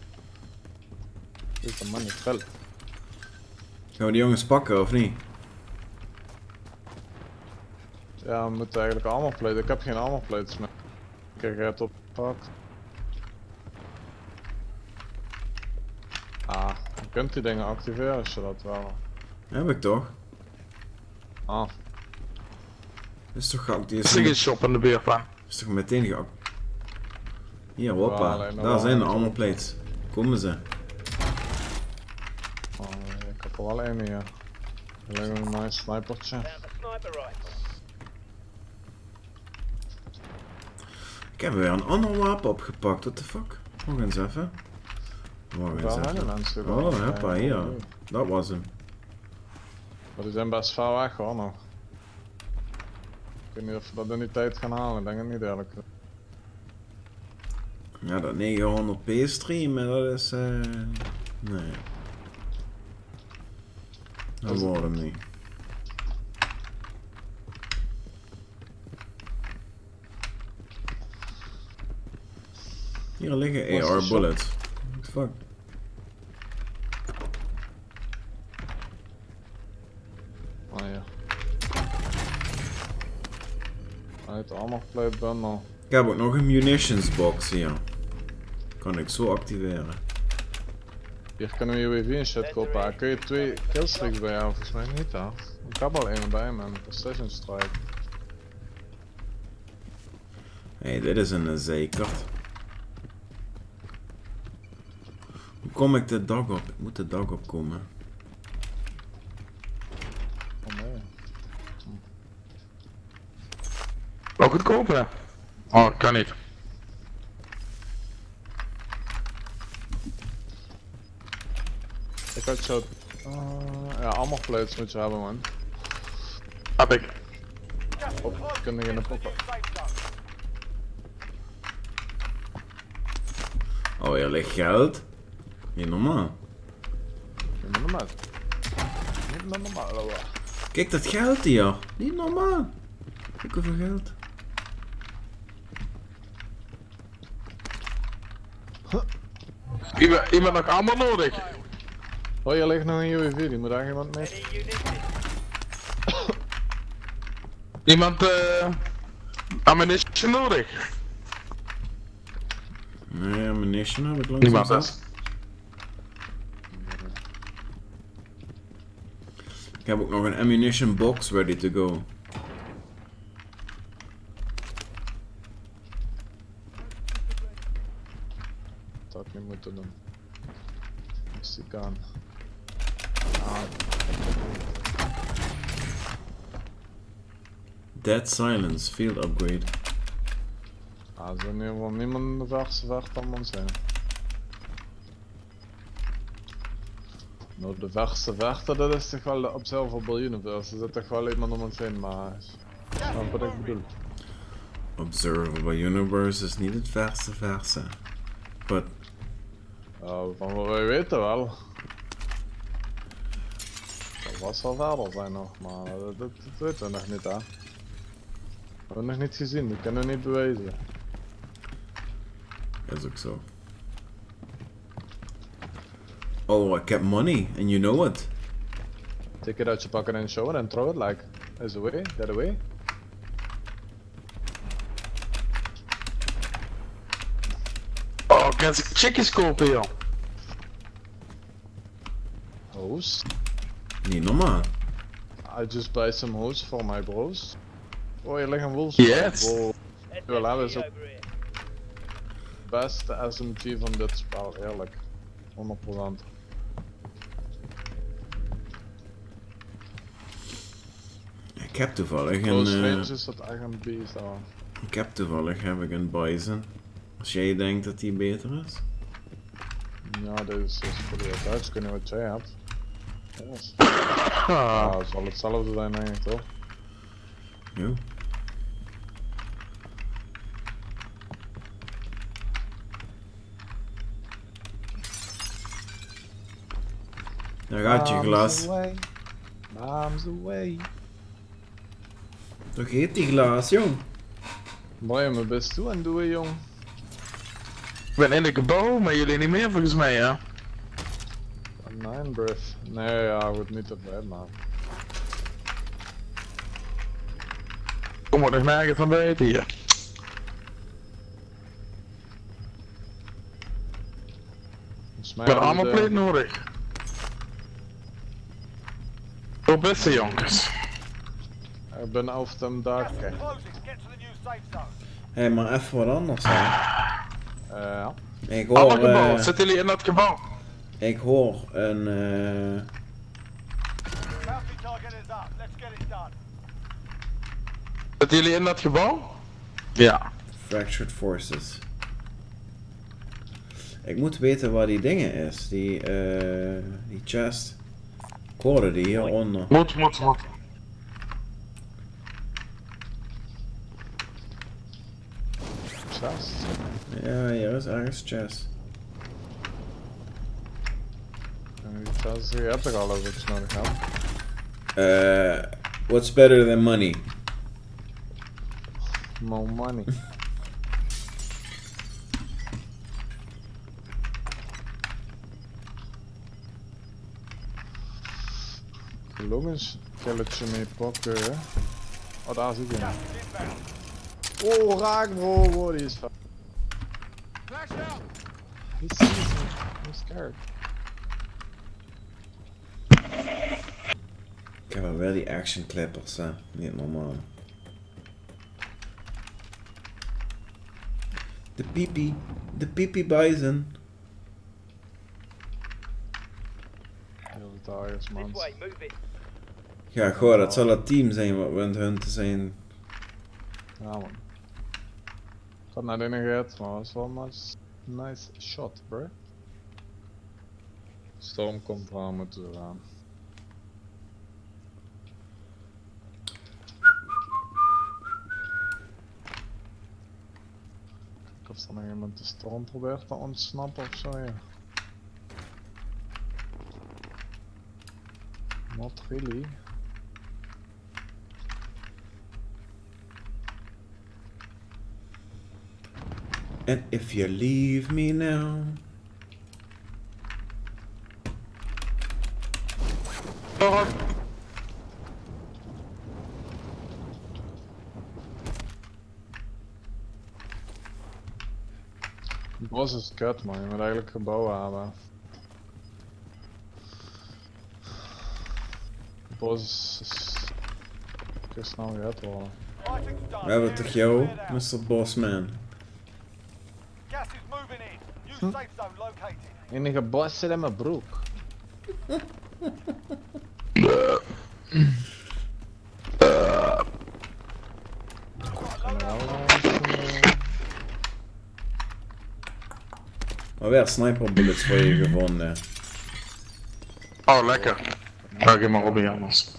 [SPEAKER 2] Dit is een man niet geld.
[SPEAKER 1] Gaan we die jongens pakken of niet?
[SPEAKER 2] Ja, we moeten eigenlijk armor plates. Ik heb geen armor plates meer. Ik krijg het op pak. Ah, je kunt die dingen activeren als je dat wel.
[SPEAKER 1] Heb ik toch?
[SPEAKER 2] Ah,
[SPEAKER 1] Is toch geactiveerd?
[SPEAKER 6] Is er geen shop in de buurtplan?
[SPEAKER 1] Is toch meteen geactiveerd? Hier, hoppa.
[SPEAKER 2] alleen nog
[SPEAKER 1] Daar
[SPEAKER 2] wel
[SPEAKER 1] zijn de
[SPEAKER 2] een-
[SPEAKER 1] armor plates. Komen ze.
[SPEAKER 2] oh, ik heb er wel een hier. Alleen een nice snipertje.
[SPEAKER 3] Found the sniper rifle.
[SPEAKER 1] Ik heb weer een ander wapen opgepakt, what the fuck? Wacht eens even. Wacht eens
[SPEAKER 2] Wel hele
[SPEAKER 1] even.
[SPEAKER 2] mensen.
[SPEAKER 1] Oh, hoppa, hier. Dat was hem.
[SPEAKER 2] Maar die zijn best ver weg hoor nog. Ik weet niet of we dat in die tijd gaan halen, ik denk het niet eerlijk.
[SPEAKER 1] Ja, dat 900p stream, dat is nee. Dat
[SPEAKER 2] Is het-
[SPEAKER 1] wordt hem niet. Hier liggen
[SPEAKER 2] Wat is
[SPEAKER 1] AR
[SPEAKER 2] de shop?
[SPEAKER 1] bullets. What the fuck?
[SPEAKER 2] Ah ja. Uit armor plate bundle.
[SPEAKER 1] Ik heb ook nog een munitions box hier. Kan ik zo activeren.
[SPEAKER 2] Hier kunnen we UAV en shit kopen. Kun je 2 killstreaks bij jou? Volgens mij niet hè. Ik heb al één bij me, een precision strike.
[SPEAKER 1] Hey, dit is een zeikert. Hoe kom ik de dag op? Ik moet de dag opkomen.
[SPEAKER 2] Oh nee.
[SPEAKER 6] Wel goedkoop hè? Oh, kan niet.
[SPEAKER 2] Ik had zo... ja, armor plates moet je hebben man.
[SPEAKER 6] Heb ik.
[SPEAKER 2] Op, kunnen in de poppen.
[SPEAKER 4] Safe zone.
[SPEAKER 1] Oh, hier ligt geld. Niet normaal.
[SPEAKER 2] Niet meer normaal. Niet meer normaal hoor.
[SPEAKER 1] Kijk dat geld hier. Niet normaal. Kijk hoeveel geld.
[SPEAKER 6] Iemand nog allemaal nodig.
[SPEAKER 2] Oh, hier ligt nog een UAV, die moet daar iemand mee.
[SPEAKER 3] Any units in?
[SPEAKER 6] Iemand ammunition nodig.
[SPEAKER 1] Nee, ammunition heb ik langzaam
[SPEAKER 6] Niemand
[SPEAKER 1] zat.
[SPEAKER 6] is.
[SPEAKER 1] Ik heb ook nog een ammunition box ready to go.
[SPEAKER 2] Dat had ik niet moeten doen. Is die kan. Ah,
[SPEAKER 1] Dead silence, field upgrade.
[SPEAKER 2] er zijn in ieder geval niemand in de verste verte van ons heen. Nou, de verste verte, dat is toch wel de Observable Universe. Er zit toch wel iemand om ons heen, maar... Dat is wat ik bedoel.
[SPEAKER 1] Observable Universe is niet het verste. But...
[SPEAKER 2] Van wat wij weten wel. Dat was wel verder zijn nog, maar dat weten we nog niet, hè. We hebben nog niet gezien, dat kunnen we niet bewijzen.
[SPEAKER 1] Dat is ook zo. Oh, ik heb money, and you know it.
[SPEAKER 2] Take it out, je pakken en show and throw it like, is away, that away.
[SPEAKER 6] Oh, kan ik chickies kopen, joh?
[SPEAKER 2] Hose.
[SPEAKER 1] Niet normaal.
[SPEAKER 2] I just buy some hose for my bros. Oh, hier liggen wolves.
[SPEAKER 6] Yes.
[SPEAKER 2] Wow. Wel, hè, dat is
[SPEAKER 3] SMG
[SPEAKER 2] ook
[SPEAKER 3] over here.
[SPEAKER 2] de beste SMG van dit spel, eerlijk. 100%.
[SPEAKER 1] Ik heb toevallig
[SPEAKER 2] Close
[SPEAKER 1] een...
[SPEAKER 2] range is dat echt een beest, hoor.
[SPEAKER 1] Ik heb toevallig een Bison. Als jij denkt dat die beter is.
[SPEAKER 2] Ja, dit is voor de Duits kunnen wat jij hebt. Yes.
[SPEAKER 6] Ah.
[SPEAKER 2] Ja, het zal hetzelfde zijn eigenlijk toch?
[SPEAKER 1] Jo. Daar gaat je glas.
[SPEAKER 2] Bombs away.
[SPEAKER 1] Toch heet die glas, jong.
[SPEAKER 2] Mooi, mijn best toe en doen, jong.
[SPEAKER 6] Ik ben in de gebouw, maar jullie niet meer volgens mij, ja.
[SPEAKER 2] Nee, brief. Nee, ja, wordt niet te ver, maar.
[SPEAKER 6] Kom maar nog nergens van buiten hier.
[SPEAKER 2] Volgens
[SPEAKER 6] Ik
[SPEAKER 2] mij
[SPEAKER 6] ben
[SPEAKER 2] hebben
[SPEAKER 6] allemaal
[SPEAKER 2] de-
[SPEAKER 6] plate nodig. Zo beste jongens.
[SPEAKER 2] Ik ben over het dak.
[SPEAKER 4] Gas is closing. Get to the new safe zone.
[SPEAKER 1] Hé, maar even wat anders, hè.
[SPEAKER 2] Ja.
[SPEAKER 1] Ik
[SPEAKER 6] Alle
[SPEAKER 1] hoor,
[SPEAKER 6] gebouwen, zitten jullie in dat gebouw?
[SPEAKER 1] ik hoor een,
[SPEAKER 4] Bounty target is up. Let's get it done.
[SPEAKER 6] Zitten jullie in dat gebouw? Ja.
[SPEAKER 1] Fractured Forces. Ik moet weten waar die dingen is, die chest. Ik hoorde die hieronder.
[SPEAKER 6] Moet.
[SPEAKER 2] Chest.
[SPEAKER 1] Ja, hier is ergens chest.
[SPEAKER 2] En die chest, je hebt toch alles wat je nodig hebt.
[SPEAKER 1] What's better than money?
[SPEAKER 2] More money. Gelongens, gelletje mee pakken. Oh, daar zit hij.
[SPEAKER 4] Gas is inbound.
[SPEAKER 2] Oh, raak bro, bro, die is vet.
[SPEAKER 7] Flash out!
[SPEAKER 2] He sees me. I'm scared.
[SPEAKER 1] Ik heb wel die action clippers, hè. Niet normaal. De pipi bison.
[SPEAKER 2] Heel de dag is
[SPEAKER 3] This
[SPEAKER 2] man.
[SPEAKER 3] way, move it.
[SPEAKER 1] Ja, goh, dat zal het team zijn wat we aan het hunten zijn.
[SPEAKER 2] Ja man. Ik had naar binnen gered, maar dat is wel een nice shot, bro. Storm komt eraan, moeten we gaan. Kijk of er nog iemand de storm probeert te ontsnappen of zo, ja. Not really.
[SPEAKER 1] And if you leave me now.
[SPEAKER 6] Oh,
[SPEAKER 2] Het bos is kut man, je moet eigenlijk gebouwen hebben. Het bos is... Kun je snel gered worden.
[SPEAKER 4] Fighting's done.
[SPEAKER 1] We hebben toch jou,
[SPEAKER 4] Cleared out.
[SPEAKER 1] Mr. Bossman.
[SPEAKER 4] Gas is moving in. New safe zone located.
[SPEAKER 2] Enige bos zit in mijn broek.
[SPEAKER 1] Maar weer sniper bullets voor je gevonden.
[SPEAKER 6] Oh, lekker. Ga ik maar Robbie anders.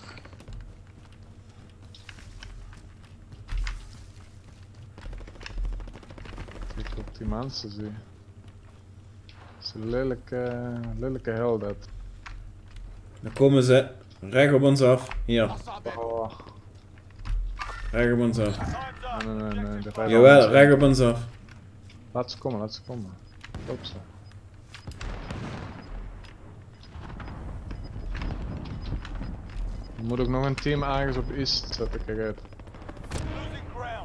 [SPEAKER 2] Ik op die mensen zie. Dat is een lelijke hel dat.
[SPEAKER 1] Dan komen ze recht op ons af. Hier,
[SPEAKER 2] Oh,
[SPEAKER 1] recht op ons af.
[SPEAKER 2] nee. de rijden
[SPEAKER 1] Jawel,
[SPEAKER 2] allemaal
[SPEAKER 1] recht op ons af.
[SPEAKER 2] Laat ze komen. Loop ze. Er moet ook nog een team ergens op East zetten, kijk uit.
[SPEAKER 4] Losing ground.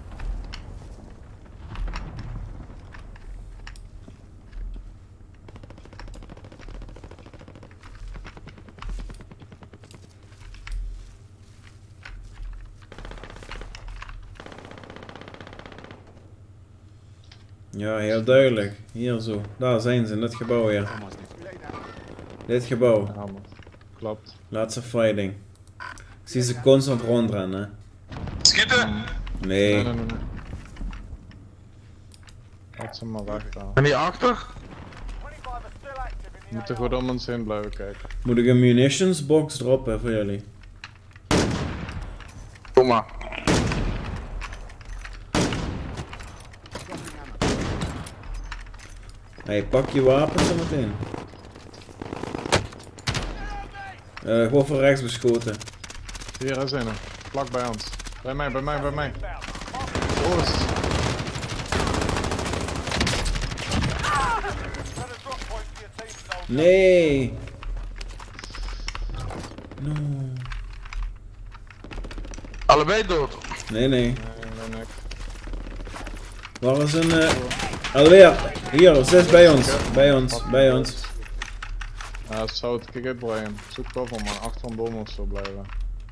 [SPEAKER 1] Ja, heel duidelijk. Hier zo. Daar zijn ze, in dit gebouw hier. Dit gebouw.
[SPEAKER 2] Ja, man. Klopt.
[SPEAKER 1] Laatste fighting. Ik zie ze constant rondrennen.
[SPEAKER 6] Schieten!
[SPEAKER 1] Nee.
[SPEAKER 2] Nee. Laat ze maar weg daar.
[SPEAKER 6] En die achter?
[SPEAKER 4] 25 are still active
[SPEAKER 2] We
[SPEAKER 4] in the
[SPEAKER 2] moeten
[SPEAKER 4] AR.
[SPEAKER 2] goed om ons heen blijven kijken.
[SPEAKER 1] Moet ik een munitions box droppen voor jullie?
[SPEAKER 6] Kom maar.
[SPEAKER 1] Hey, pak je wapens zo meteen. Gewoon van rechts beschoten.
[SPEAKER 2] Hier is een. Vlak bij ons. Bij mij.
[SPEAKER 4] Inbound.
[SPEAKER 2] Oost.
[SPEAKER 4] Set a drop point for your team, soldier.
[SPEAKER 1] Nee. No.
[SPEAKER 6] Allebei dood.
[SPEAKER 1] Nee.
[SPEAKER 2] Nee.
[SPEAKER 1] Waar is een... Alweer. Hier, ze is bij ons.
[SPEAKER 2] Ja, het zou het. Kijk uit, Brian. Zoek cover man. Achter een boom of zo blijven.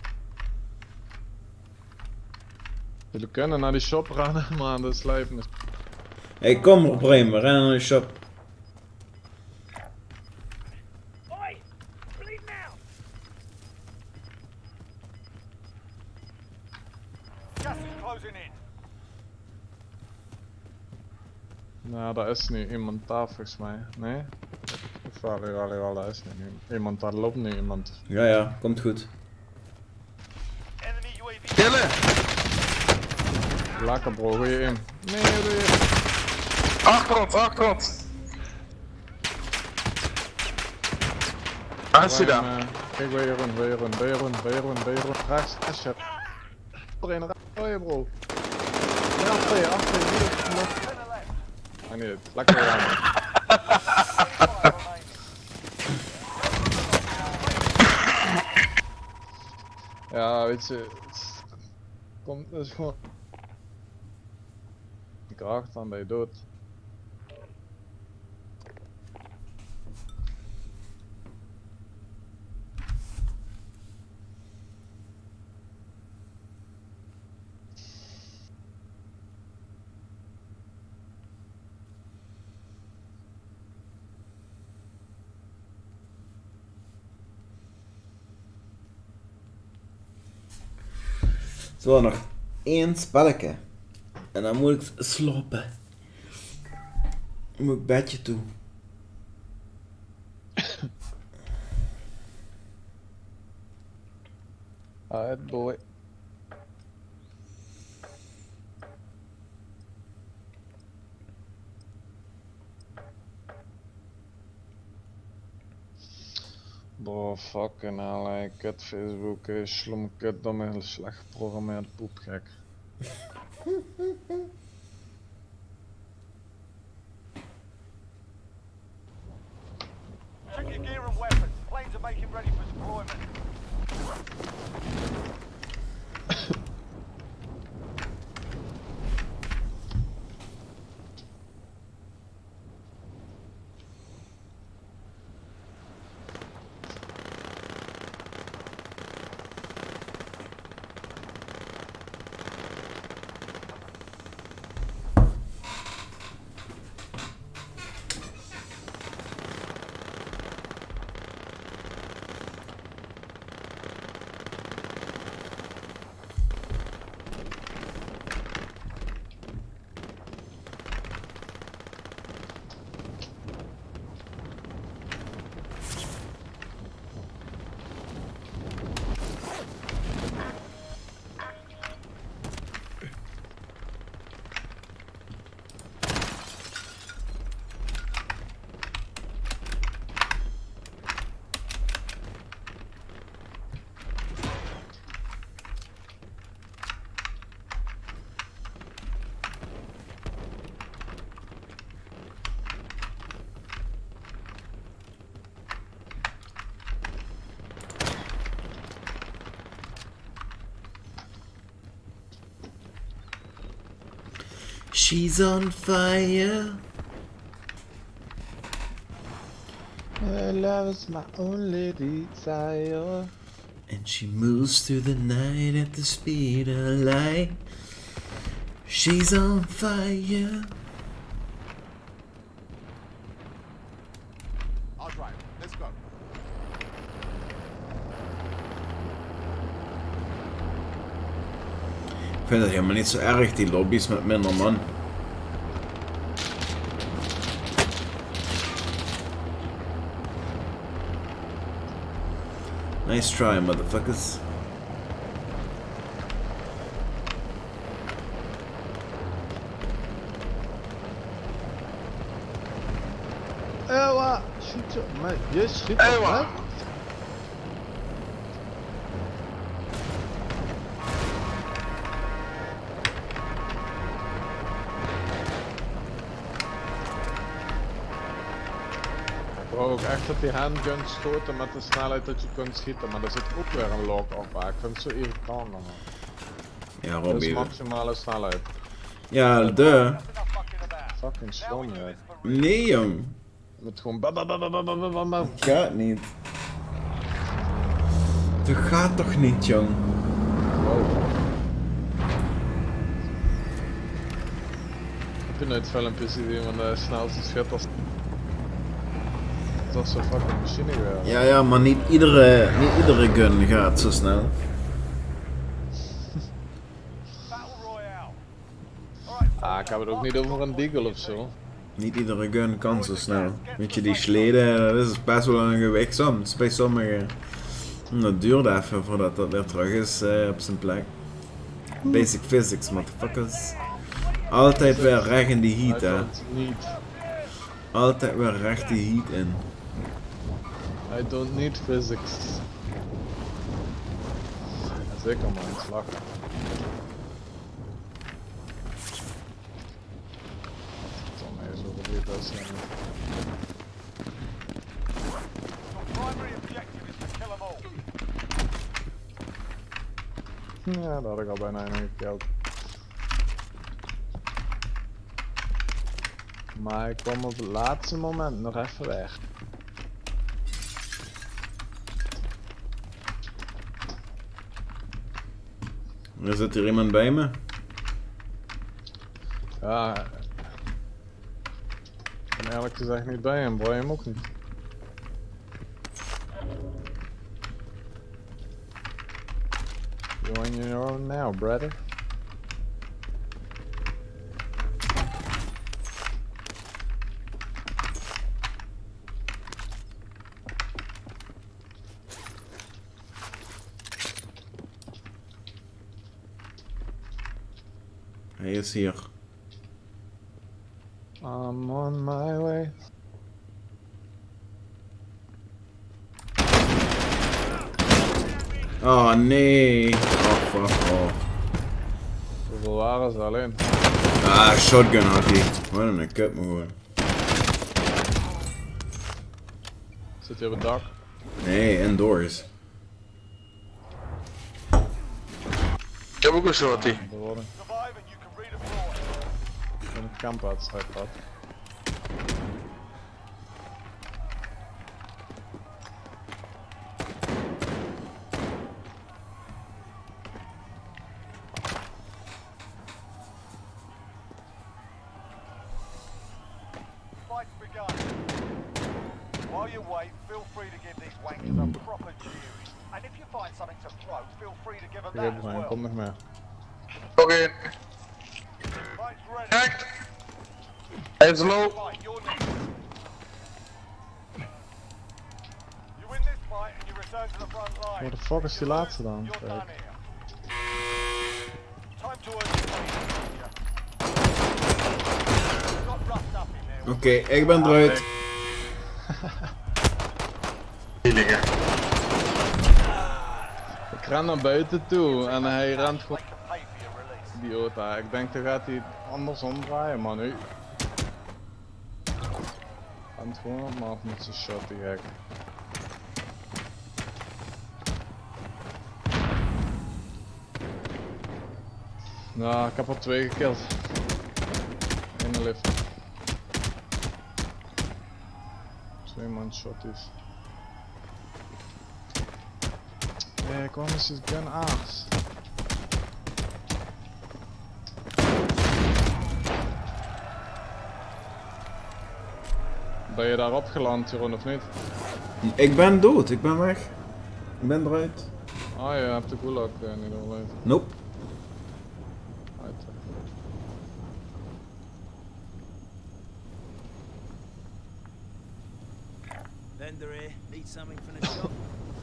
[SPEAKER 2] Jullie kunnen naar die shop rennen, maar dat is lijf.
[SPEAKER 1] Hey, kom Breem, we rennen naar de shop.
[SPEAKER 3] Oi! Bleed now!
[SPEAKER 4] Gas is closing in.
[SPEAKER 2] Nou, daar is nu iemand daar volgens mij. Nee? Of wel, daar is nu iemand. Daar loopt nu iemand.
[SPEAKER 1] Ja, komt goed.
[SPEAKER 4] Enemy UAV.
[SPEAKER 6] Killen!
[SPEAKER 2] Lekker bro, goeie in. Nee, doe je.
[SPEAKER 6] Achter ons! Waar is hij dan?
[SPEAKER 2] Kijk, wil je run. Rechts, Asher. Erin, oh je bro. Ja, achter je, hier. I need it. Lekker weer aan. Ja, weet je, het is gewoon. Ik raak dan ben je dood.
[SPEAKER 1] Zo, nog één spelletje. En dan moet ik slopen. Dan moet ik bedje toe.
[SPEAKER 2] Alright boy. Bro, fucking hell, kut Facebook, slom kut, domme, slecht geprogrammeerd poepgek.
[SPEAKER 4] Check your gear and weapons. Planes are making ready for deployment.
[SPEAKER 1] She's on fire.
[SPEAKER 2] Love is my only desire.
[SPEAKER 1] And she moves through the night at the speed of light. She's on fire.
[SPEAKER 7] I'll drive. Let's go.
[SPEAKER 1] Ik vind het helemaal niet zo erg, die lobby's met minder man. Nice try, motherfuckers.
[SPEAKER 2] Ewa, schiet op mij. Je schiet op
[SPEAKER 6] Ewa.
[SPEAKER 2] mij. Ik wou ook echt dat die handguns schoten met de snelheid dat je kunt schieten, maar er zit ook weer een lock op. Ik vind het zo irritant man.
[SPEAKER 1] Ja,
[SPEAKER 2] Dat is
[SPEAKER 1] Robbie.
[SPEAKER 2] maximale snelheid.
[SPEAKER 1] Ja, de.
[SPEAKER 4] Enough fucking about.
[SPEAKER 2] Fucking stom,
[SPEAKER 4] Now we
[SPEAKER 2] ja.
[SPEAKER 4] use it for real.
[SPEAKER 1] Nee, jong.
[SPEAKER 2] Je moet gewoon babababababababam.
[SPEAKER 1] Gaat niet. Dat gaat toch niet, jong.
[SPEAKER 2] Wow. Heb je nooit filmpjes gezien van de snelste schitters? Dat is zo'n fucking machine geweest.
[SPEAKER 1] Ja, ja, maar niet iedere gun gaat zo snel.
[SPEAKER 4] Battle Royale. Alright,
[SPEAKER 2] Ah, ik heb het ook niet over een deagle of zo.
[SPEAKER 1] Niet iedere gun kan zo snel. Weet je, die sleden, dat is best wel een gewicht soms, bij sommigen. Dat duurt even voordat dat weer terug is op zijn plek. Basic physics, motherfuckers. Altijd weer recht in die heat,
[SPEAKER 2] I
[SPEAKER 1] hè.
[SPEAKER 2] don't need.
[SPEAKER 1] Altijd weer recht die heat in.
[SPEAKER 2] I don't need physics. Ja, zeker man, slag. Zal mij zo gebeurd dat zijn.
[SPEAKER 4] your primary objective is to kill them all.
[SPEAKER 2] Ja, dat had ik al bijna in gekeld. Maar ik kwam op het laatste moment nog even weg.
[SPEAKER 1] Er zit hier iemand bij me.
[SPEAKER 2] Ja. Ik ben eerlijk gezegd niet bij hem, Brian ook niet. You're on your own now, brother.
[SPEAKER 1] Hij is hier.
[SPEAKER 2] I'm on my way.
[SPEAKER 1] Oh nee. Oh fuck off.
[SPEAKER 2] Hoeveel waren ze alleen?
[SPEAKER 1] Ah, shotgun had hij. Wat een kut me gewoon.
[SPEAKER 2] Zit hij op het dak?
[SPEAKER 1] Nee, indoors.
[SPEAKER 6] Ik heb ook een shorty.
[SPEAKER 2] Bewoning.
[SPEAKER 4] Survive and you can redeploy.
[SPEAKER 2] Van een kampuitstrijd had.
[SPEAKER 4] Fight's begun. While you wait, feel free to give these wankers a proper cheering. And if you find something to throw, feel free to give them
[SPEAKER 2] Ik
[SPEAKER 4] that
[SPEAKER 2] heb
[SPEAKER 4] as
[SPEAKER 2] mij,
[SPEAKER 4] well.
[SPEAKER 2] kom nog meer.
[SPEAKER 6] Oké,
[SPEAKER 4] Fight's ready.
[SPEAKER 6] kijk. Hij is low.
[SPEAKER 4] Fight, you're next. You win this fight and you return to the front line.
[SPEAKER 2] What the fuck is die laatste dan?
[SPEAKER 4] You're
[SPEAKER 2] Kijk.
[SPEAKER 4] done here. Time to earn your money. Got roughed up in there.
[SPEAKER 1] Oké, ik ben eruit.
[SPEAKER 6] Hier liggen.
[SPEAKER 2] Ik ren naar buiten toe en hij rent gewoon.
[SPEAKER 4] They can pay for your release.
[SPEAKER 2] Idiota, ik denk dat gaat hij het andersom draaien, maar nu. Rent gewoon op me af met zijn shot, die gek. Nou, ik heb er 2 gekild. de lift. Twee man shot is. Kom eens het gun aars. Ben je daar opgeland, Jeroen, of niet?
[SPEAKER 1] Ik ben dood, ik ben weg. Ik ben eruit.
[SPEAKER 2] Ah, je hebt de gulag niet overleefd.
[SPEAKER 1] Nope.
[SPEAKER 3] Vendor here. Need something from the shop.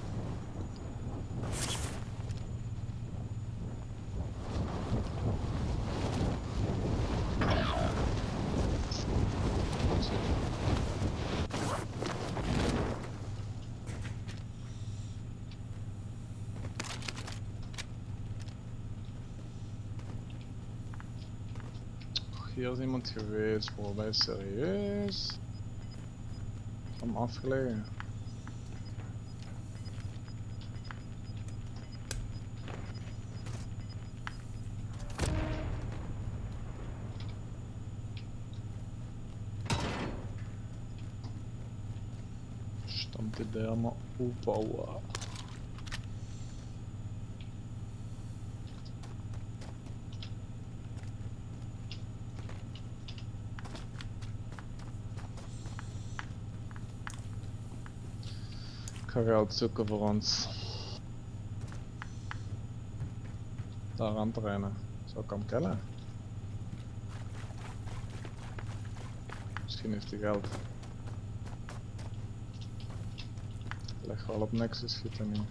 [SPEAKER 2] Hier is iemand geweest, bro. Ben je serieus? Hem afgelegen. Stamt der maar opbouwen. Ik ga geld zoeken voor ons. Daar aan te rennen. Zou ik hem kennen? Misschien heeft hij geld. Ik leg wel op niks, dus schiet hem niet.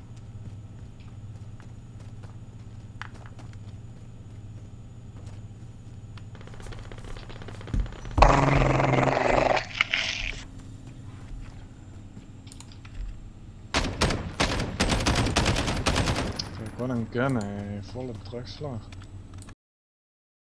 [SPEAKER 2] Wat een gun, volle terugslag.